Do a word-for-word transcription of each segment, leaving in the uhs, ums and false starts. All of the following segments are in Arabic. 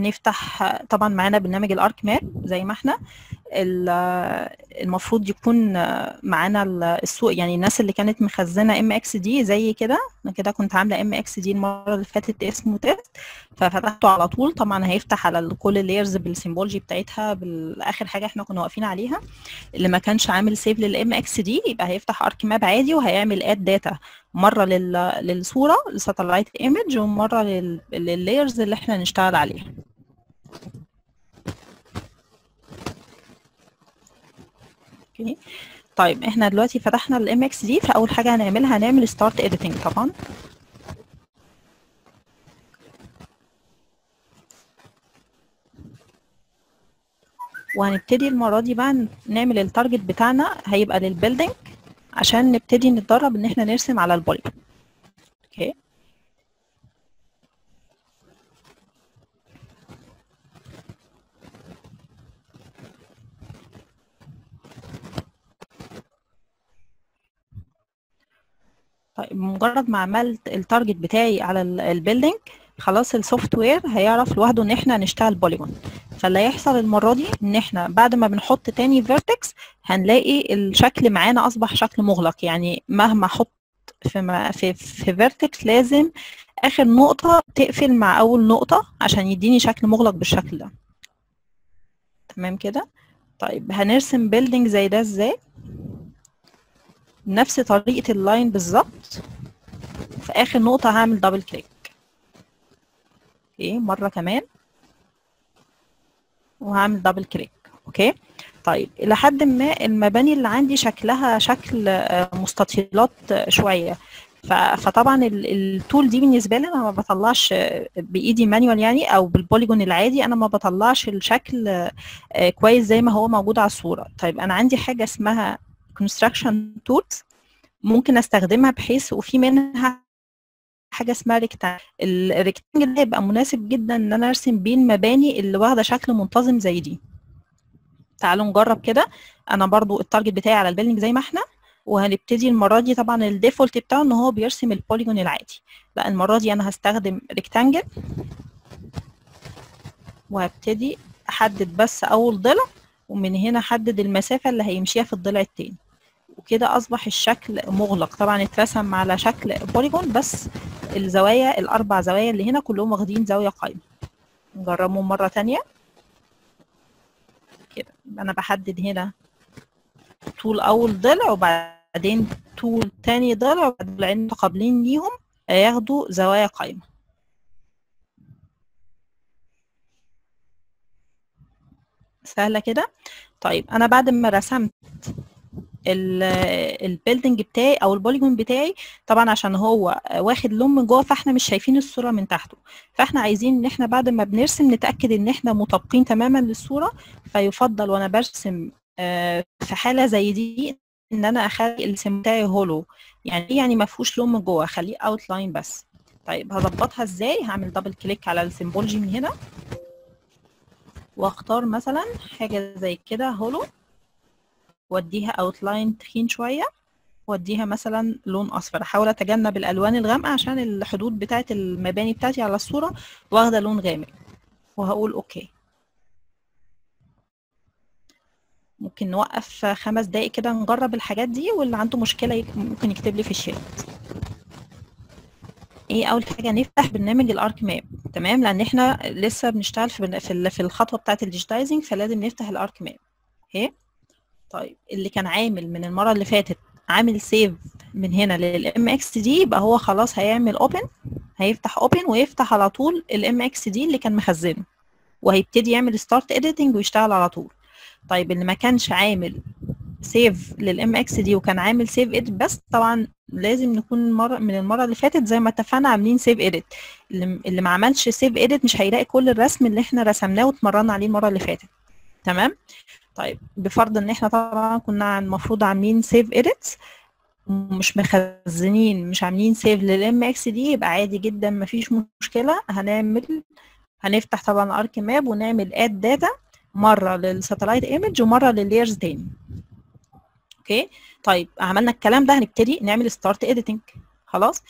هنفتح طبعا معانا برنامج الارك ماب زي ما احنا. المفروض يكون معانا السوق، يعني الناس اللي كانت مخزنه ام اكس دي زي كده. انا كده كنت عامله ام اكس دي المره اللي فاتت اسمه تيست، ففتحته على طول. طبعا هيفتح على كل اللايرز بالسيمبولوجي بتاعتها بالاخر حاجه احنا كنا واقفين عليها. اللي ما كانش عامل سيف للام اكس دي يبقى هيفتح ارك ماب عادي، وهيعمل اد داتا مره لل... للصوره الساتلايت ايمج، ومره لل... لللايرز اللي احنا نشتغل عليها. اوكي. طيب احنا دلوقتي فتحنا الام اكس دي، فاول حاجه هنعملها هنعمل ستارت اديتنج طبعا. وهنبتدي المره دي بقى نعمل التارجت بتاعنا هيبقى للبيلدينج، عشان نبتدي نتدرب ان احنا نرسم على البوليجون. اوكي. طيب مجرد ما عملت التارجت بتاعي على البيلدينج، خلاص السوفت وير هيعرف لوحده ان احنا نشتغل بوليجون. فاللي هيحصل المره دي ان احنا بعد ما بنحط تاني فيرتكس هنلاقي الشكل معانا اصبح شكل مغلق. يعني مهما احط في في في فيرتكس لازم اخر نقطه تقفل مع اول نقطه عشان يديني شكل مغلق بالشكل ده. تمام كده. طيب هنرسم بيلدينج زي ده ازاي؟ نفس طريقه اللاين بالظبط. في اخر نقطه هعمل دبل كليك. اوكي مره كمان وهعمل دبل كليك. اوكي. طيب الى حد ما المباني اللي عندي شكلها شكل مستطيلات شويه، فطبعا التول دي بالنسبه لي انا ما بطلعش بايدي مانيوال يعني، او بالبوليجون العادي انا ما بطلعش الشكل كويس زي ما هو موجود على الصوره. طيب انا عندي حاجه اسمها كونستراكشن تولز ممكن استخدمها، بحيث وفي منها حاجه اسمها ريكتانجل. الريكتانجل ده هيبقى مناسب جدا ان انا ارسم بيه المباني اللي واخده شكل منتظم زي دي. تعالوا نجرب كده. انا برضو التارجت بتاعي على البيلدينج زي ما احنا، وهنبتدي المره دي طبعا الديفولت بتاعه ان هو بيرسم البوليجون العادي. لا المره دي انا هستخدم ريكتانجل، وهبتدي احدد بس اول ضلع، ومن هنا احدد المسافه اللي هيمشيها في الضلع التاني. وكده اصبح الشكل مغلق. طبعا اترسم على شكل بوليجون، بس الزوايا الاربع زوايا اللي هنا كلهم واخدين زاويه قايمه. نجربهم مره تانية كده. انا بحدد هنا طول اول ضلع، وبعدين طول تاني ضلع، وبعدين ضلعين متقابلين ليهم ياخدوا زوايا قايمه. سهله كده. طيب انا بعد ما رسمت البيلدينج بتاعي او البوليجون بتاعي، طبعا عشان هو واخد لون من جوه فاحنا مش شايفين الصوره من تحته، فاحنا عايزين ان احنا بعد ما بنرسم نتاكد ان احنا مطابقين تماما للصوره. فيفضل وانا برسم في حاله زي دي ان انا اخلي الرسم بتاعي هولو. يعني ايه؟ يعني ما فيهوش لون من جوه، اخليه اوت لاين بس. طيب هظبطها ازاي؟ هعمل دبل كليك على السيمبولوجي من هنا، واختار مثلا حاجه زي كده هولو، واديها اوتلاين تخين شويه، واديها مثلا لون اصفر. احاول اتجنب الالوان الغامقه عشان الحدود بتاعه المباني بتاعتي على الصوره واخده لون غامق. وهقول اوكي. ممكن نوقف خمس دقايق كده نجرب الحاجات دي، واللي عنده مشكله ممكن يكتب لي في الشات. ايه اول حاجه؟ نفتح برنامج الارك ماب. تمام، لان احنا لسه بنشتغل في في الخطوه بتاعه الديجيتايزنج، فلازم نفتح الارك ماب. اوكي. طيب اللي كان عامل من المره اللي فاتت عامل سيف من هنا للام اكس دي، يبقى هو خلاص هيعمل اوبن، هيفتح اوبن ويفتح على طول الام اكس دي اللي كان مخزنه، وهيبتدي يعمل ستارت اديتنج ويشتغل على طول. طيب اللي ما كانش عامل سيف للام اكس دي وكان عامل سيف اديت بس، طبعا لازم نكون مره من المره اللي فاتت زي ما اتفقنا عاملين سيف اديت. اللي, اللي ما عملش سيف اديت مش هيلاقي كل الرسم اللي احنا رسمناه واتمرنا عليه المره اللي فاتت. تمام. طيب بفرض ان احنا طبعا كنا المفروض عاملين سيف اديتس مش مخزنين، مش عاملين سيف للام اكس دي، يبقى عادي جدا مفيش مشكله. هنعمل هنفتح طبعا ارك ماب ونعمل اد داتا مره للساتلايت ايمج ومره لللايرز تاني. اوكي. طيب عملنا الكلام ده، هنبتدي نعمل ستارت اديتنج. خلاص.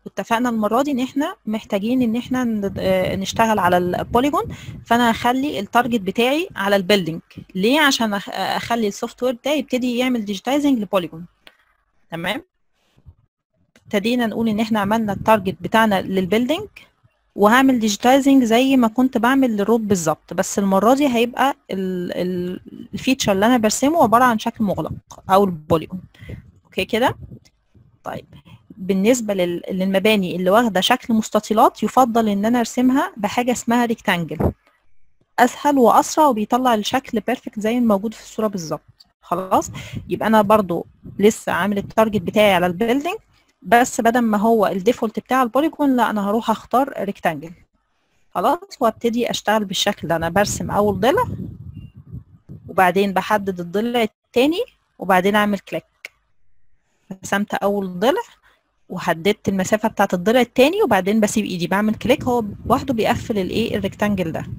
واتفقنا المره دي ان احنا محتاجين ان احنا نشتغل على البوليجون، فانا هخلي التارجت بتاعي على البيلدينج. ليه؟ عشان اخلي السوفت وير بتاعي يبتدي يعمل ديجيتايزنج لبوليجون. تمام، ابتدينا نقول ان احنا عملنا التارجت بتاعنا للبيلدينج، وهعمل ديجيتايزنج زي ما كنت بعمل للروب بالظبط، بس المره دي هيبقى الفيتشر اللي انا برسمه عباره عن شكل مغلق او البوليجون. اوكي كده. طيب بالنسبه للمباني اللي واخده شكل مستطيلات، يفضل ان انا ارسمها بحاجه اسمها ريكتانجل، اسهل واسرع وبيطلع الشكل بيرفكت زي الموجود في الصوره بالظبط. خلاص، يبقى انا برضو لسه عامل التارجت بتاعي على البيلدينج، بس بدل ما هو الديفولت بتاع البوليجون، لا انا هروح اختار ريكتانجل. خلاص، وابتدي اشتغل بالشكل ده. انا برسم اول ضلع، وبعدين بحدد الضلع الثاني، وبعدين اعمل كليك. رسمت اول ضلع وحددت المسافه بتاعه الضلع الثاني، وبعدين بسيب ايدي بعمل كليك، هو لوحده بيقفل الايه الريكتانجل ده.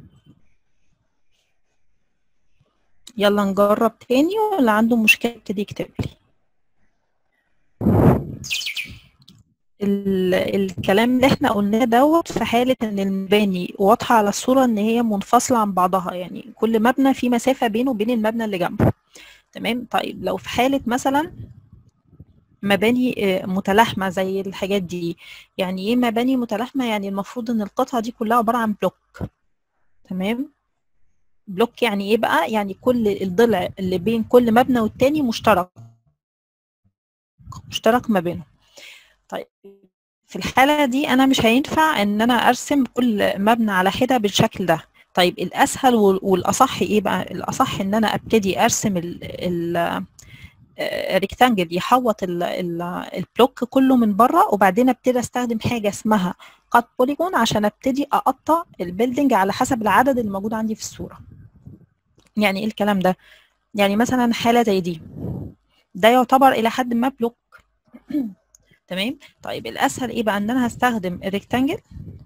يلا نجرب تاني، واللي عنده مشكله يبتدي يكتب لي. الكلام اللي احنا قلناه دوت في حاله ان المباني واضحه على الصوره ان هي منفصله عن بعضها، يعني كل مبنى في مسافه بينه وبين المبنى اللي جنبه. تمام. طيب لو في حاله مثلا مباني متلاحمه زي الحاجات دي، يعني ايه مباني متلاحمه؟ يعني المفروض ان القطعه دي كلها عباره عن بلوك. تمام. بلوك يعني ايه بقى؟ يعني كل الضلع اللي بين كل مبنى والتاني مشترك مشترك ما بينهم. طيب في الحالة دي أنا مش هينفع إن أنا أرسم كل مبنى على حدة بالشكل ده. طيب الأسهل والأصح إيه بقى؟ الأصح إن أنا أبتدي أرسم الريكتانجل يحوط البلوك كله من بره، وبعدين أبتدي أستخدم حاجة اسمها قط بوليجون عشان أبتدي أقطع البيلدينج على حسب العدد اللي موجود عندي في الصورة. يعني إيه الكلام ده؟ يعني مثلا حالة زي دي، ده يعتبر إلى حد ما بلوك. تمام. طيب الاسهل ايه بقى؟ ان انا هستخدم الريكتانجل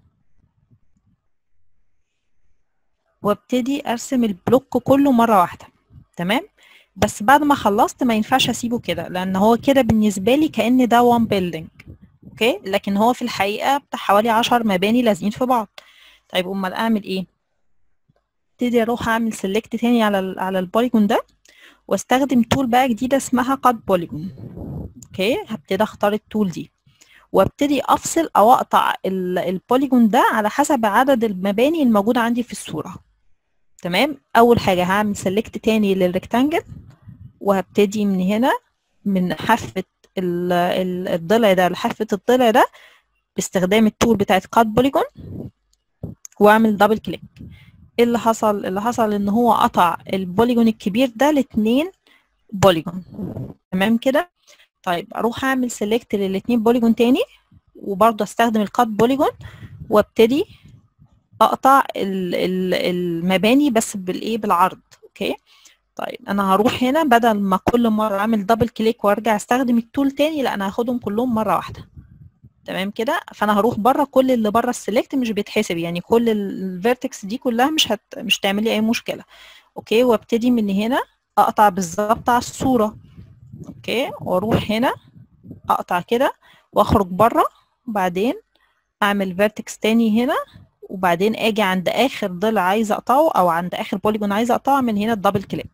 وابتدي ارسم البلوك كله مره واحده. تمام. بس بعد ما خلصت ما ينفعش اسيبه كده، لان هو كده بالنسبه لي كأن ده وان بيلدينج. اوكي، لكن هو في الحقيقه بتاع حوالي عشر مباني لازقين في بعض. طيب امال اعمل ايه؟ ابتدي اروح اعمل سيلكت تاني على ال على البوليجون ده، واستخدم تول بقى جديده اسمها قط بوليجون. اوكي، هبتدي اختار التول دي، وابتدي افصل او اقطع البوليجون ده على حسب عدد المباني الموجوده عندي في الصوره. تمام. اول حاجه هعمل سيلكت تاني للريكتانجل، وهبتدي من هنا من حافه الضلع ده لحافه الضلع ده باستخدام التول بتاعت قط بوليجون، واعمل دبل كليك. ايه اللي حصل؟ اللي حصل ان هو قطع البوليجون الكبير ده لاتنين بوليجون. تمام كده. طيب اروح اعمل سيلكت للاتنين بوليجون تاني، وبرضه استخدم القط بوليجون، وابتدي اقطع المباني بس بالايه بالعرض. اوكي. طيب انا هروح هنا بدل ما كل مره اعمل دبل كليك وارجع استخدم التول تاني، لا انا هاخدهم كلهم مره واحده. تمام كده. فانا هروح بره، كل اللي بره السيلكت مش بيتحسب، يعني كل الفيرتكس دي كلها مش هت... مش تعمل لي اي مشكله. اوكي. وابتدي من هنا اقطع بالظبط على الصوره. اوكي. واروح هنا اقطع كده واخرج بره، وبعدين اعمل فيرتكس تاني هنا، وبعدين اجي عند اخر ضلع عايزه اقطعه او عند اخر بوليجون عايزه اقطعه، من هنا الدبل كليك.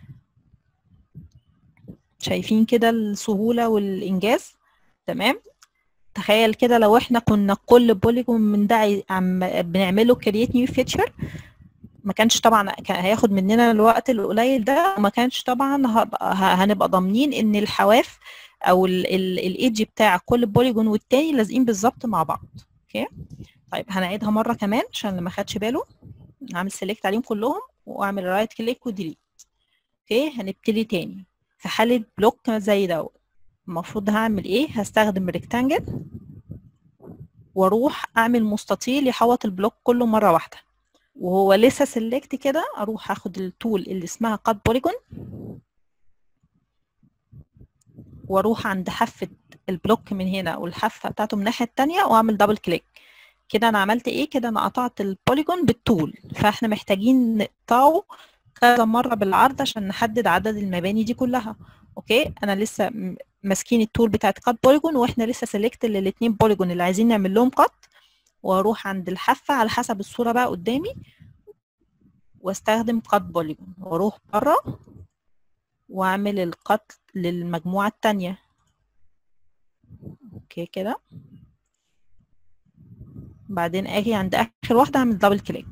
شايفين كده السهوله والانجاز؟ تمام. تخيل كده لو احنا كنا كل بوليجون من ده عم بنعمله كرييت نيو فيتشر، ما كانش طبعا كان هياخد مننا الوقت القليل ده، وما كانش طبعا هنبقى ضامنين ان الحواف او الايدج بتاع كل بوليجون والتاني لازقين بالظبط مع بعض. اوكي. طيب هنعيدها مره كمان عشان اللي ما خدش باله. هعمل سيلكت عليهم كلهم، واعمل رايت كليك وديليت. اوكي. هنبتدي تاني في حاله بلوك زي دوت. المفروض هعمل ايه؟ هستخدم ريكتانجل واروح اعمل مستطيل يحوط البلوك كله مره واحده، وهو لسه سيلكت كده اروح اخد التول اللي اسمها قط بوليجون، واروح عند حافه البلوك من هنا والحافه بتاعته من الناحيه الثانيه، واعمل دبل كليك. كده انا عملت ايه؟ كده انا قطعت البوليجون بالطول، فاحنا محتاجين نقطعه كذا مره بالعرض عشان نحدد عدد المباني دي كلها. اوكي. انا لسه ماسكين التول بتاعت كات بوليجون، واحنا لسه سيلكت للاتنين بوليجون اللي عايزين نعمل لهم كات، واروح عند الحافه على حسب الصوره بقى قدامي واستخدم كات بوليجون، واروح بره واعمل القط للمجموعه التانية. اوكي كده. بعدين اجي عند اخر واحده اعمل دبل كليك.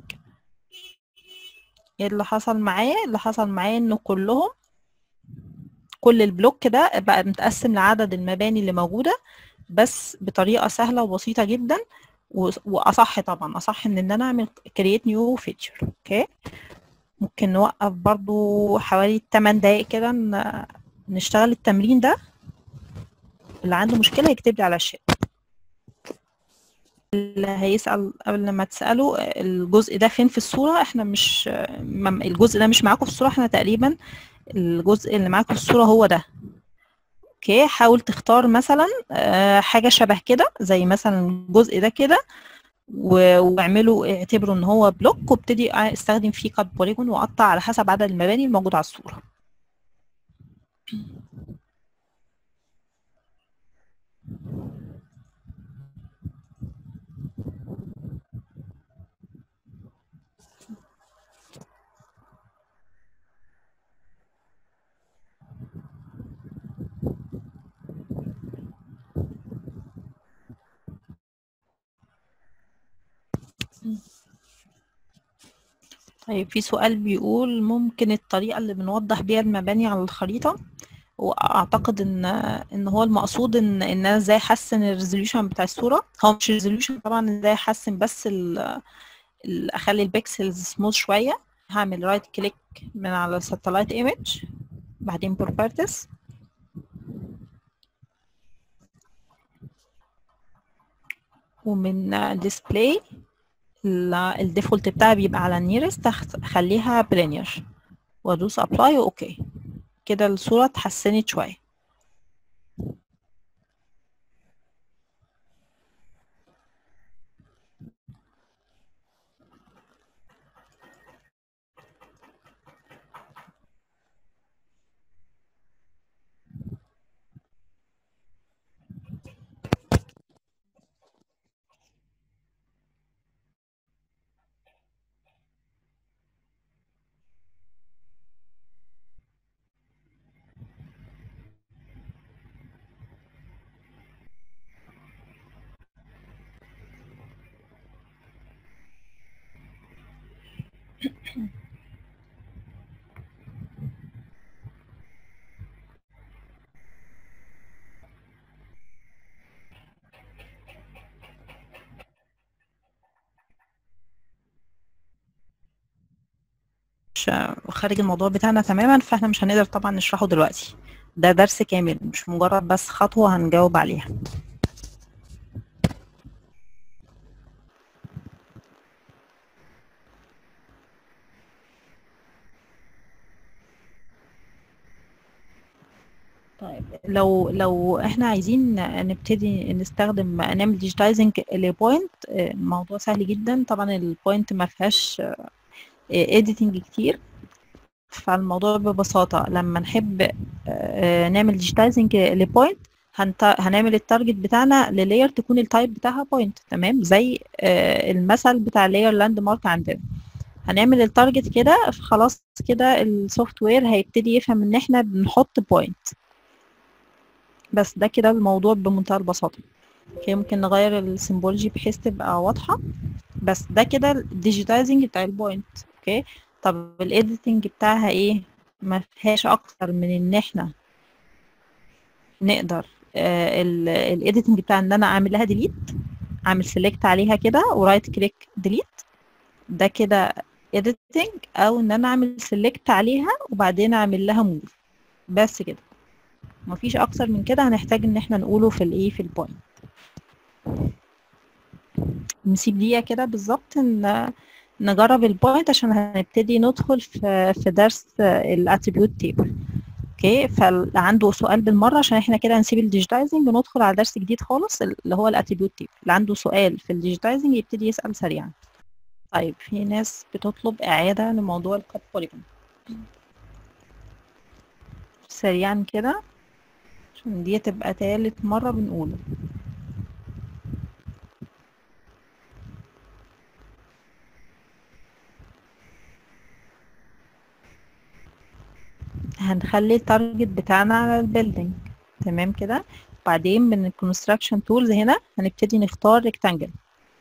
ايه اللي حصل معايا؟ اللي حصل معايا انه كلهم كل البلوك ده بقى متقسم لعدد المباني اللي موجوده، بس بطريقه سهله وبسيطه جدا، واصح طبعا، اصح من ان انا اعمل create new feature. اوكي، ممكن نوقف برضو حوالي تمن دقايق كده نشتغل التمرين ده. اللي عنده مشكله يكتب لي على الشات. اللي هيسأل قبل ما تسأله الجزء ده فين في الصورة، احنا مش الجزء ده مش معاكم في الصورة، احنا تقريبا الجزء اللي معاكم في الصورة هو ده. اوكي، حاول تختار مثلا حاجة شبه كده، زي مثلا الجزء ده كده، واعمله اعتبره ان هو بلوك، وابتدي استخدم فيه كات بوليجون واقطع على حسب عدد المباني الموجودة على الصورة. طيب، في سؤال بيقول ممكن الطريقة اللي بنوضح بيها المباني على الخريطة، واعتقد ان ان هو المقصود ان ان انا ازاي احسن الريزوليوشن بتاع الصورة. هو مش الريزوليوشن طبعا، ازاي احسن بس ال ال اخلي البكسلز سموث شوية. هعمل رايت كليك من على ساتلايت ايمج، بعدين بروبرتيز، ومن ديسبلاي الديفولت بتاعي بيبقى على نيرست، اخليها بلينير وادوس ابلاي واوكي. كده الصورة اتحسنت شوية. مش خارج الموضوع بتاعنا تماما، فاحنا مش هنقدر طبعا نشرحه دلوقتي. ده درس كامل، مش مجرد بس خطوة هنجاوب عليها. طيب، لو لو احنا عايزين نبتدي نستخدم نعمل ديجيتايزنج لبوينت، الموضوع سهل جدا. طبعا البوينت ما فيهاش اديتنج كتير، فالموضوع ببساطة لما نحب نعمل ديجيتايزنج لبوينت هنعمل التارجت بتاعنا للاير تكون التايب بتاعها بوينت، تمام، زي المثل بتاع لاير لاند مارك عندنا. هنعمل التارجت كده، خلاص كده السوفت وير هيبتدي يفهم ان احنا بنحط بوينت. بس ده كده الموضوع بمنتهى البساطة. اوكي، ممكن نغير السيمبولوجي بحيث تبقى واضحة، بس ده كده الديجيتايزنج بتاع البوينت. اوكي، طب الايديتنج بتاعها ايه؟ ما فيهاش اكتر من ان احنا نقدر الايديتنج بتاع ان انا اعمل لها ديليت، اعمل سيلكت عليها كده ورايت كليك ديليت، ده كده editing، او ان انا اعمل سيلكت عليها وبعدين اعمل لها موف. بس كده، مفيش اكتر من كده هنحتاج ان احنا نقوله في الايه في البوينت. نسيب دقيقة كده بالظبط ان نجرب البوينت عشان هنبتدي ندخل في في درس الاتريبيوت تيبل. اوكي، فاللي عنده سؤال بالمره عشان احنا كده هنسيب الديجيتايزنج وندخل على درس جديد خالص اللي هو الاتريبيوت تيبل. اللي عنده سؤال في الديجيتايزنج يبتدي يسأل سريعا. طيب، في ناس بتطلب إعادة لموضوع الكات بوليجون. سريعا كده عشان دي تبقى تالت مرة بنقوله. هنخلي التارجت بتاعنا على البيلدينج، تمام كده. بعدين من الكونستراكشن تولز هنا هنبتدي نختار ريكتانجل،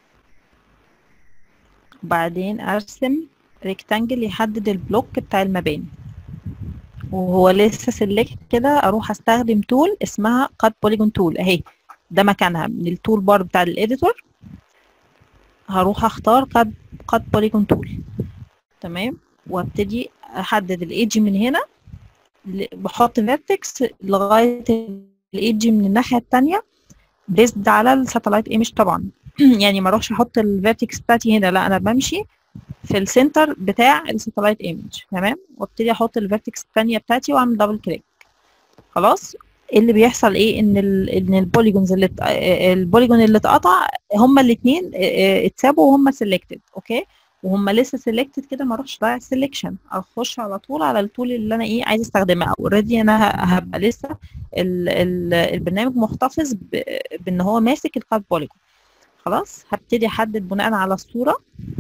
وبعدين ارسم ريكتانجل يحدد البلوك بتاع المباني، وهو لسه سيلكت كده اروح استخدم تول اسمها كات بوليجون تول اهي، ده مكانها من التول بار بتاع الاديتور. هروح اختار كات كات بوليجون تول، تمام، وابتدي احدد الايدج من هنا، بحط فيرتكس لغايه الايدج من الناحيه الثانيه بيزد على الساتلايت ايمج طبعا. يعني ما اروحش احط الفيرتكس بتاعتي هنا، لا انا بمشي في السنتر بتاع الساتلايت ايمج، تمام، وابتدي احط الفيرتكس الثانيه بتاعتي واعمل دبل كليك. خلاص، اللي بيحصل ايه ان ال ان البوليجونز اللي البوليجون اللي اتقطع هما الاثنين اتسابوا وهم سيلكتد، اوكي، وهم لسه سيلكتد كده، ما اروحش ضايع السلكشن، اخش على طول على التول اللي انا ايه عايزه استخدمها. اوريدي انا هبقى لسه ال ال البرنامج محتفظ بان هو ماسك الكات بوليجون. خلاص، هبتدي احدد بناء على الصوره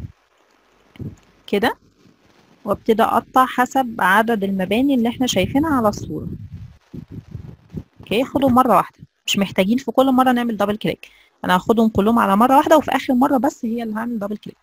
كده، وابتدي اقطع حسب عدد المباني اللي احنا شايفينها على الصوره. اوكي، خدهم مره واحده، مش محتاجين في كل مره نعمل دبل كليك، انا هاخدهم كلهم على مره واحده، وفي اخر مره بس هي اللي هعمل دبل كليك.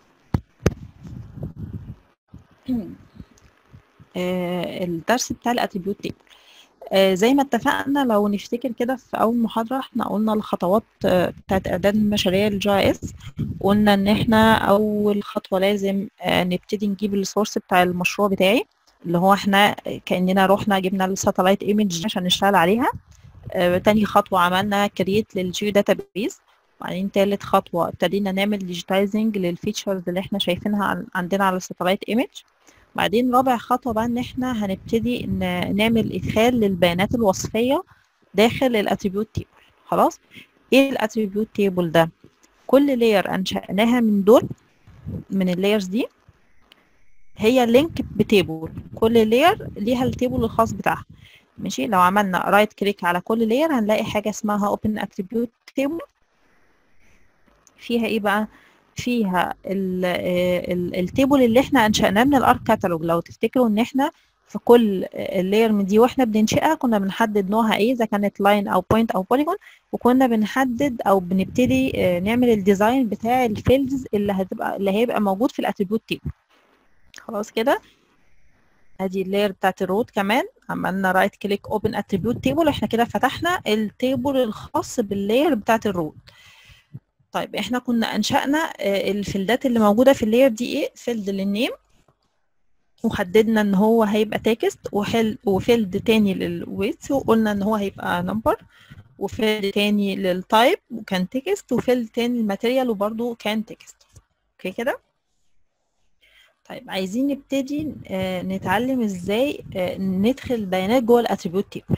آه الدرس بتاع الاتريبيوت تيبل، آه زي ما اتفقنا لو نفتكر كده في اول محاضره احنا قلنا الخطوات آه بتاعت اعداد مشاريع الجي اس. قلنا ان احنا اول خطوه لازم آه نبتدي نجيب السورس بتاع المشروع بتاعي، اللي هو احنا كاننا رحنا جبنا الساتلايت ايمج عشان نشتغل عليها. آه، تاني خطوة عملنا كرييت للجيو داتابيز. وبعدين تالت خطوة ابتدينا نعمل ديجيتايزنج للفيتشرز اللي احنا شايفينها عندنا على الساتلايت ايمج. بعدين رابع خطوة بقى ان احنا هنبتدي نعمل ادخال للبيانات الوصفية داخل الاتريبيوت تيبل. خلاص، ايه الاتريبيوت تيبل ده؟ كل لاير انشأناها من دول، من اللايرز دي، هي لينك بتيبل، كل لاير ليها التيبل الخاص بتاعها. ماشي، لو عملنا رايت كليك على كل لاير هنلاقي حاجه اسمها اوبن اتريبيوت تيبل. فيها ايه بقى؟ فيها التيبل اللي احنا انشأناه من الارك كاتالوج. لو تفتكروا ان احنا في كل اللاير من دي واحنا بننشئها كنا بنحدد نوعها ايه، اذا كانت لاين او بوينت او بوليجون، وكنا بنحدد او بنبتدي نعمل الديزاين بتاع الفيلدز اللي هتبقى اللي هيبقى موجود في الاتريبيوت تيبل. خلاص كده، ادي اللاير بتاعت الروت كمان عملنا رايت كليك اوبن اتريبيوت تيبل، احنا كده فتحنا التيبل الخاص باللاير بتاعت الروت. طيب احنا كنا انشأنا الفيلدات اللي موجوده في اللاير دي ايه؟ فيلد للنيم، وحددنا ان هو هيبقى تكست، وحل وفيلد تاني للويت وقلنا ان هو هيبقى نمبر، وفيلد تاني للتايب وكان تكست، وفيلد تاني للماتيريال وبرده كان تكست. اوكي كده. طيب عايزين نبتدي آه نتعلم ازاي آه ندخل بيانات جوه الاتريبيوت تيبل.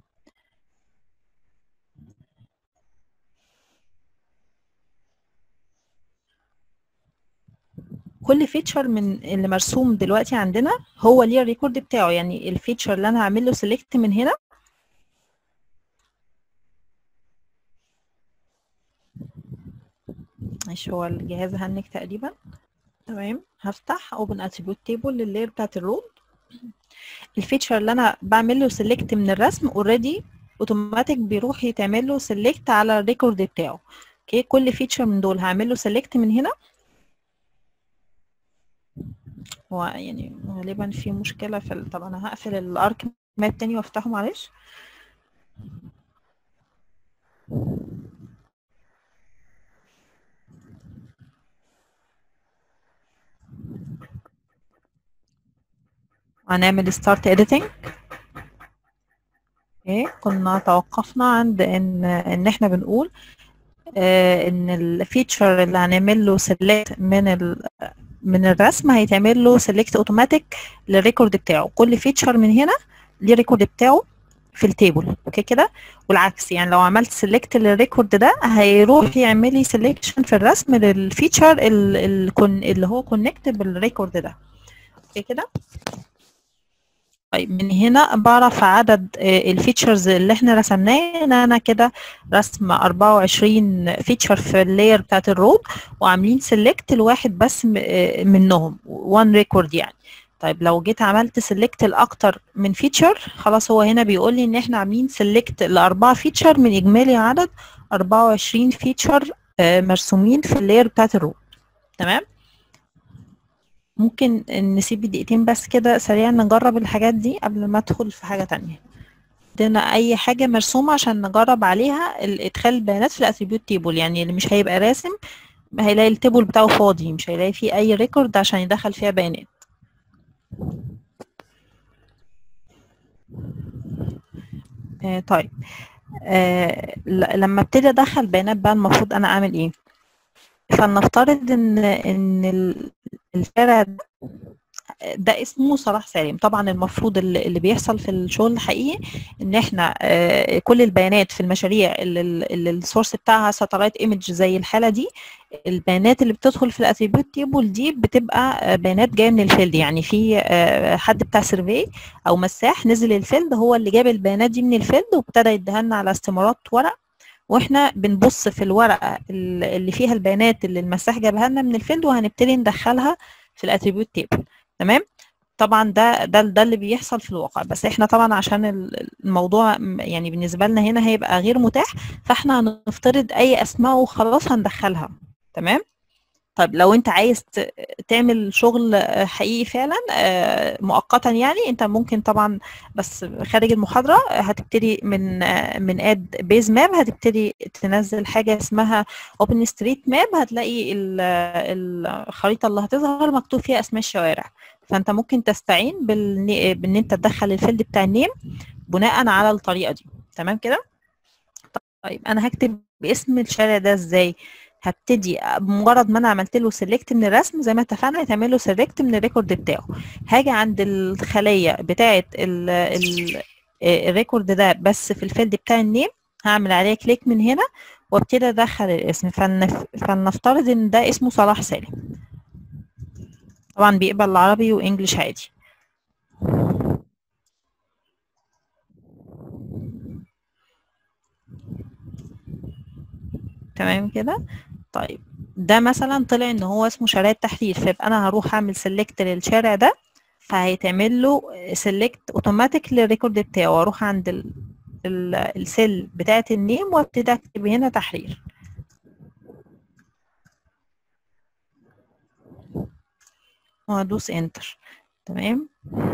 كل فيتشر من اللي مرسوم دلوقتي عندنا هو ليه الريكورد بتاعه، يعني الفيتشر اللي انا هعمل له سيلكت من هنا ماشي، هو الجهاز هنك تقريبا، تمام. هفتح اوبن اتريبيوت تيبل لللاير بتاعت الرود. الفيتشر اللي انا بعمل له سيلكت من الرسم اوريدي اوتوماتيك بيروح يتعمل له سيلكت على الريكورد بتاعه. اوكي، كل فيتشر من دول هعمل له سيلكت من هنا. هو يعني غالبا في مشكله في ال... طب انا هقفل الارك ماب تاني وافتحه معلش. هنعمل ستارت اديتنج. اوكي، كنا توقفنا عند ان ان احنا بنقول آه ان الفيتشر اللي هنعمل له سيلكت من ال من الرسم هيتعمل له سيلكت اوتوماتيك للريكورد بتاعه. كل فيتشر من هنا ليه ريكورد بتاعه في التيبل. اوكي كده، والعكس، يعني لو عملت سيلكت للريكورد ده هيروح يعمل لي سيلكشن في الرسم للفيتشر اللي, اللي هو كونكت بالريكورد ده. اوكي كده. طيب من هنا بعرف عدد الفيتشرز اللي احنا رسمناه. ان انا كده رسم أربعة وعشرين فيتشر في اللاير بتاعت الرود، وعاملين سيلكت الواحد بس منهم وان ريكورد يعني. طيب لو جيت عملت سيلكت لاكتر من فيتشر، خلاص هو هنا بيقول لي ان احنا عاملين سيلكت لاربعه فيتشر من اجمالي عدد أربعة وعشرين فيتشر مرسومين في اللاير بتاعت الرود. تمام. ممكن نسيب دقيقتين بس كده سريعا نجرب الحاجات دي قبل ما ادخل في حاجة تانية. عندنا اي حاجة مرسومة عشان نجرب عليها ادخال البيانات في الاتريبيوت تيبل، يعني اللي مش هيبقى راسم هيلاقي التيبل بتاعه فاضي، مش هيلاقي فيه اي ريكورد عشان يدخل فيها بيانات. آه طيب، آه لما ابتدي ادخل بيانات بقى المفروض انا اعمل ايه؟ فلنفترض ان ان الشارع ده اسمه صلاح سالم. طبعا المفروض اللي بيحصل في الشغل الحقيقي ان احنا كل البيانات في المشاريع اللي السورس بتاعها ساتلايت ايمج زي الحاله دي، البيانات اللي بتدخل في الاتريبيوت تيبل دي بتبقى بيانات جايه من الفيلد. يعني في حد بتاع سيرفي او مساح نزل الفيلد، هو اللي جاب البيانات دي من الفيلد وابتدى يديها لنا على استمارات ورق، واحنا بنبص في الورقه اللي فيها البيانات اللي المساح جابها لنا من الفيلد وهنبتدي ندخلها في الاتريبيوت تيبل. تمام. طبعا ده ده ده اللي بيحصل في الواقع، بس احنا طبعا عشان الموضوع يعني بالنسبه لنا هنا هيبقى غير متاح، فاحنا هنفترض اي اسماء وخلاص هندخلها. تمام. طيب لو انت عايز تعمل شغل حقيقي فعلا مؤقتا، يعني انت ممكن طبعا بس خارج المحاضره هتبتدي من من اد بيز ماب، هتبتدي تنزل حاجه اسمها اوبن ستريت ماب، هتلاقي الخريطه اللي هتظهر مكتوب فيها اسماء الشوارع. فانت ممكن تستعين بان انت تدخل الفيلد بتاع النيم بناء على الطريقه دي. تمام كده. طيب انا هكتب باسم الشارع ده ازاي؟ هبتدي بمجرد ما انا عملت له سيلكت من الرسم زي ما اتفقنا يتعمل له سيلكت من الريكورد بتاعه، هاجي عند الخليه بتاعه الريكورد ده بس في الفيلد بتاع النيم، هعمل عليه كليك من هنا وابتدي ادخل الاسم. فلنف... فلنفترض ان ده اسمه صلاح سالم. طبعا بيقبل العربي وانجليش عادي. تمام كده. طيب ده مثلا طلع ان هو اسمه شارع التحرير، فيبقى انا هروح اعمل سيلكت للشارع ده، فهيتعمل له سيلكت اوتوماتيك للريكورد بتاعه، واروح عند ال ال السيل بتاعه النيم وابتدي اكتب هنا تحرير وادوس انتر. تمام.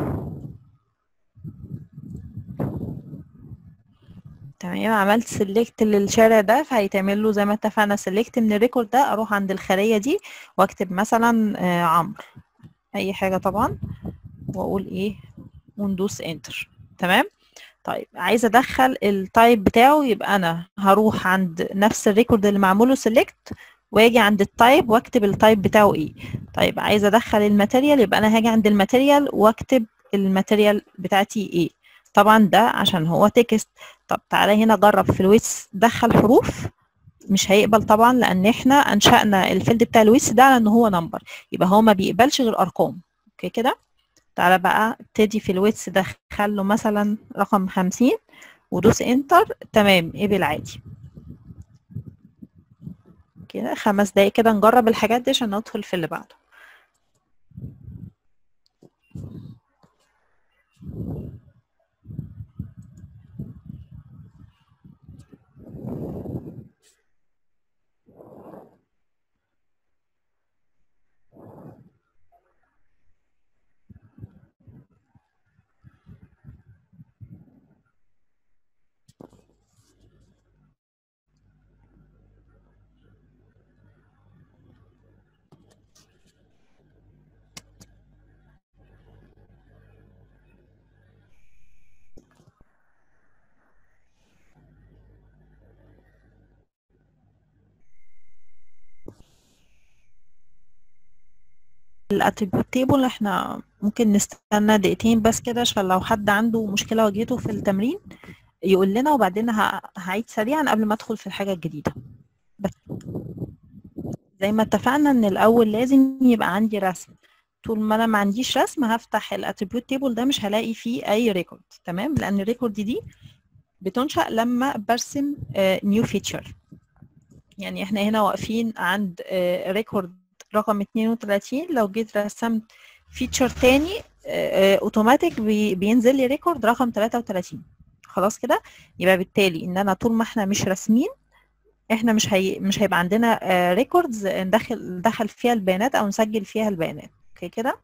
تمام عملت سيلكت للشارع ده، فهيتعمل له زي ما اتفقنا سيلكت من الريكورد ده، اروح عند الخليه دي واكتب مثلا آه عمرو، اي حاجه طبعا، واقول ايه وندوس انتر. تمام. طيب عايزه ادخل التايب بتاعه، يبقى انا هروح عند نفس الريكورد اللي معمول له سيلكت واجي عند التايب واكتب التايب بتاعه ايه. طيب عايزه ادخل الماتيريال، يبقى انا هاجي عند الماتيريال واكتب الماتيريال بتاعتي ايه. طبعا ده عشان هو تكست. طب تعالى هنا جرب في الويتس دخل حروف، مش هيقبل طبعا لان احنا انشأنا الفيلد بتاع الويتس ده على ان هو نمبر، يبقى هو ما بيقبلش غير ارقام. اوكي كده. تعالى بقى ابتدي في الويتس دخل له مثلا رقم خمسين ودوس انتر. تمام قبل عادي. كده خمس دقايق كده نجرب الحاجات دي عشان ندخل في اللي بعده. الاتريبيوت تيبل احنا ممكن نستنى دقيقتين بس كده عشان لو حد عنده مشكلة واجهته في التمرين يقول لنا، وبعدين هعيد سريعا قبل ما ادخل في الحاجة الجديدة. بس زي ما اتفقنا ان الاول لازم يبقى عندي رسم طول ما انا ما عنديش رسم هفتح الاتريبيوت تيبل ده مش هلاقي فيه اي ريكورد، تمام، لان الريكورد دي بتنشأ لما برسم نيو فيتشر. يعني احنا هنا واقفين عند ريكورد رقم اتنين وتلاتين، لو جيت رسمت فيتشر تاني اوتوماتيك بينزل لي ريكورد رقم تلاتة وتلاتين. خلاص كده، يبقى بالتالي ان انا طول ما احنا مش راسمين احنا مش هي... مش هيبقى عندنا ريكوردز ندخل ندخل فيها البيانات او نسجل فيها البيانات. اوكي كده،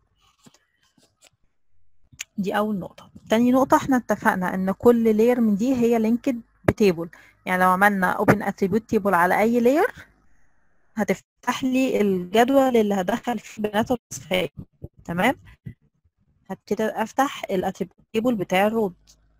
دي اول نقطه. تاني نقطه، احنا اتفقنا ان كل لاير من دي هي لينكد بتيبل. يعني لو عملنا اوبن اتريبيوت تيبل على اي لاير هتفتح لي الجدول اللي هدخل فيه بيانات الوصفيه، تمام. هبتدي افتح الاتريبيوت تيبل بتاع الرود.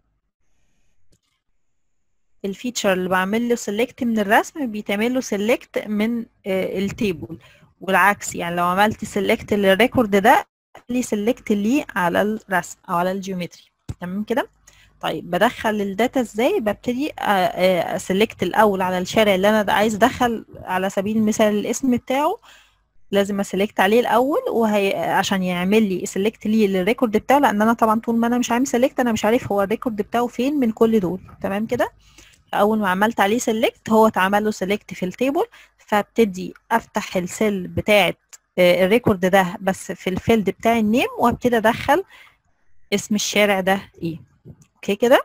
الفيتشر اللي بعمل له سيلكت من الرسم بيتعمل له سيلكت من التيبل، والعكس. يعني لو عملت سيلكت للريكورد ده لي سيلكت ليه على الرسم او على الجيومتري، تمام كده. طيب بدخل الداتا ازاي؟ ببتدي اسلكت الاول على الشارع اللي انا عايز ادخل، على سبيل المثال الاسم بتاعه لازم اسلكت عليه الاول، وهي عشان يعمل لي سلكت ليه للريكورد بتاعه، لان انا طبعا طول ما انا مش عامل سلكت انا مش عارف هو الريكورد بتاعه فين من كل دول، تمام كده. اول ما عملت عليه سيلكت هو اتعمل له سيلكت في التيبل، فابتدي افتح السيل بتاعه الريكورد ده بس في الفيلد بتاع النيم، وابتدي ادخل اسم الشارع ده ايه. اوكي كده.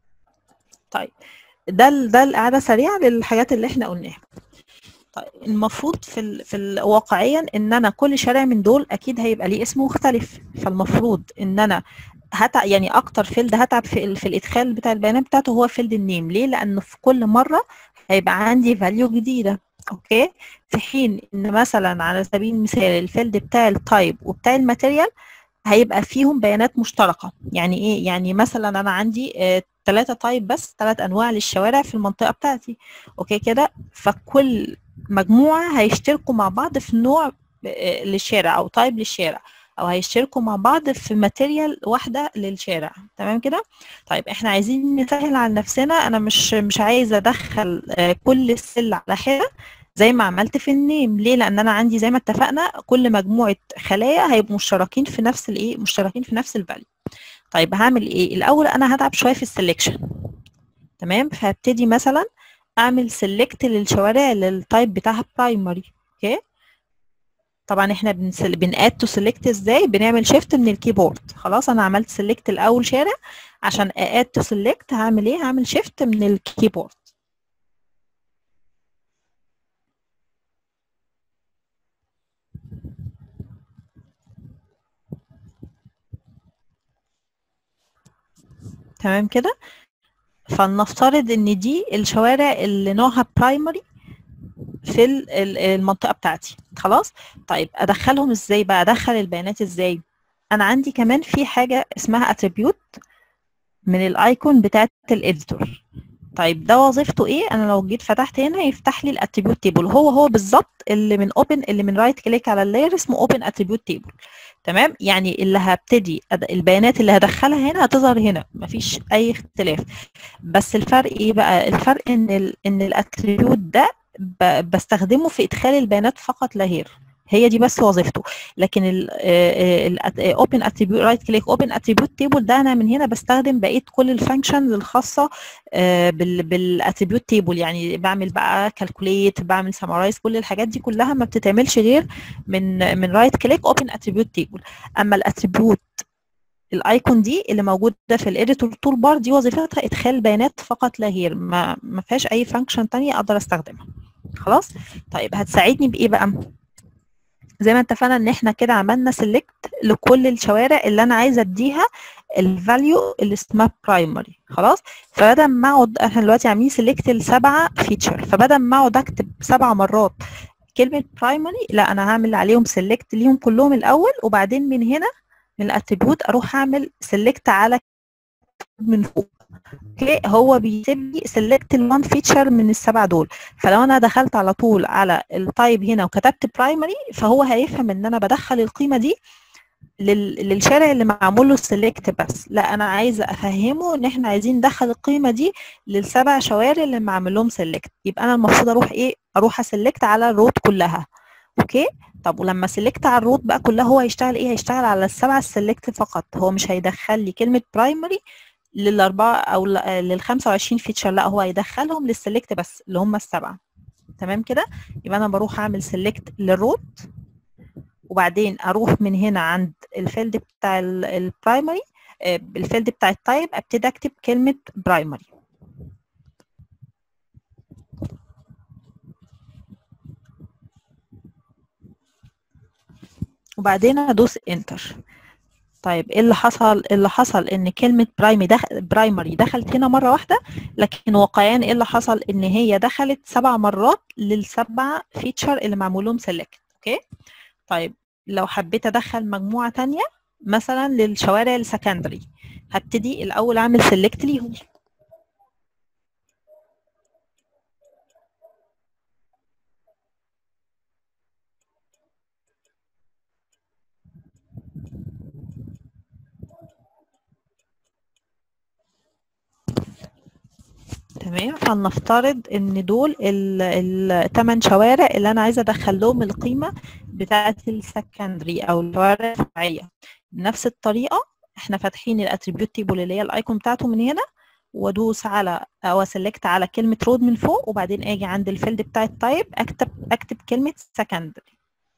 طيب ده ده القعده سريعه للحاجات اللي احنا قلناها. طيب المفروض في ال في ال واقعيا ان انا كل شارع من دول اكيد هيبقى ليه اسم مختلف، فالمفروض ان انا هتع يعني اكتر فيلد هتعب في, ال في الادخال بتاع البيانات بتاعته هو فيلد النيم. ليه؟ لانه في كل مره هيبقى عندي فاليو جديده. اوكي، في حين ان مثلا على سبيل المثال الفيلد بتاع التايب وبتاع الماتيريال هيبقى فيهم بيانات مشتركه. يعني ايه؟ يعني مثلا انا عندي ثلاثه تايب بس، ثلاث انواع للشوارع في المنطقه بتاعتي. اوكي كده، فكل مجموعه هيشتركوا مع بعض في نوع للشارع او تايب للشارع، او هيشتركوا مع بعض في ماتيريال واحده للشارع، تمام كده. طيب احنا عايزين نسهل على نفسنا، انا مش مش عايزه ادخل كل السل على حده زي ما عملت في النيم. ليه؟ لان انا عندي زي ما اتفقنا كل مجموعه خلايا هيبقوا مشتركين في نفس الايه، مشتركين في نفس الفاليو. طيب هعمل ايه الاول؟ انا هتعب شويه في السلكشن، تمام. فهبتدي مثلا اعمل سيلكت للشوارع اللي التايب بتاعها برايمري. اوكي، طبعا احنا بناد تو سيلكت ازاي؟ بنعمل شيفت من الكيبورد. خلاص انا عملت سيلكت الاول شارع، عشان اد تو سيلكت هعمل ايه؟ هعمل شيفت من الكيبورد. تمام كده. فلنفترض ان دي الشوارع اللي نوعها برايمري في المنطقه بتاعتي. خلاص، طيب ادخلهم ازاي بقى؟ ادخل البيانات ازاي؟ انا عندي كمان في حاجه اسمها اتريبيوت من الايكون بتاعت الاديتور. طيب ده وظيفته ايه؟ انا لو جيت فتحت هنا يفتح لي الاتريبيوت تيبل، هو هو بالظبط اللي من اوبن، اللي من رايت كليك على اللاير اسمه اوبن اتريبيوت تيبل، تمام. يعني اللي هبتدي البيانات اللي هدخلها هنا هتظهر هنا، مفيش اي اختلاف. بس الفرق ايه بقى؟ الفرق ان ال ان الاتريبيوت ده بستخدمه في ادخال البيانات فقط لا غير، هي دي بس وظيفته. لكن الاوبن اتريبيوت رايت كليك اوبن اتريبيوت تيبل ده انا من هنا بستخدم بقيه كل الفانكشنز الخاصه بالاتريبيوت تيبل. يعني بعمل بقى كالكوليت، بعمل سمرايز، كل الحاجات دي كلها ما بتتعملش غير من من رايت كليك اوبن اتريبيوت تيبل. اما الاتريبيوت الايكون دي اللي موجوده في الاديتور تول بار دي وظيفتها ادخال بيانات فقط لا غير، ما ما فيهاش اي فانكشن ثانيه اقدر استخدمها. خلاص، طيب هتساعدني بايه بقى؟ زي ما اتفقنا ان احنا كده عملنا سيلكت لكل الشوارع اللي انا عايزه اديها الفاليو اللي اسمها برايمري. خلاص، فبدل ما اقعد، احنا دلوقتي عاملين سيلكت لسبعه فيتشر، فبدل ما اقعد اكتب سبع مرات كلمه برايمري، لا انا هعمل عليهم سيلكت ليهم كلهم الاول، وبعدين من هنا من الاتريبيوت اروح اعمل سيلكت على من فوق. اوكي، هو بيسيب لي سيلكت الوان فيتشر من السبعه دول. فلو انا دخلت على طول على التايب هنا وكتبت برايمري، فهو هيفهم ان انا بدخل القيمه دي لل... للشارع اللي معمول له سيلكت بس. لا انا عايزه افهمه ان احنا عايزين ندخل القيمه دي للسبع شوارع اللي معمول لهم سيلكت. يبقى انا المفروض اروح ايه؟ اروح اسيلكت على الروت كلها، اوكي. طب ولما سيلكت على الروت بقى كلها هو هيشتغل ايه؟ هيشتغل على السبعه السيلكت فقط، هو مش هيدخل لي كلمه برايمري للاربعه او لل خمسة وعشرين فيتشر، لا هو هيدخلهم للسيلكت بس اللي هم السبعه. تمام كده. يبقى انا بروح اعمل سيلكت للروت، وبعدين اروح من هنا عند الفيلد بتاع البرايمري، الفيلد بتاع التايب، ابتدي اكتب كلمه برايمري، وبعدين ادوس انتر. طيب ايه اللي حصل؟ اللي حصل ان كلمه برايمري دخل برايمري دخلت هنا مره واحده، لكن واقعيا ايه اللي حصل؟ ان هي دخلت سبع مرات للسبع فيتشر اللي معمول لهم سيلكت. اوكي. طيب لو حبيت ادخل مجموعه ثانيه مثلا للشوارع السكندري، هبتدي الاول اعمل سيلكت ليهم. تمام. فلنفترض ان دول الثمان شوارع اللي انا عايزه ادخل لهم القيمه بتاعه السكندري او الشوارع الفرعيه. بنفس الطريقه احنا فاتحين الاتريبيوت تيبل اللي هي الايكون بتاعته من هنا، وادوس على او اسلكت على كلمه رود من فوق، وبعدين اجي عند الفيلد بتاع التايب اكتب اكتب كلمه سكندري،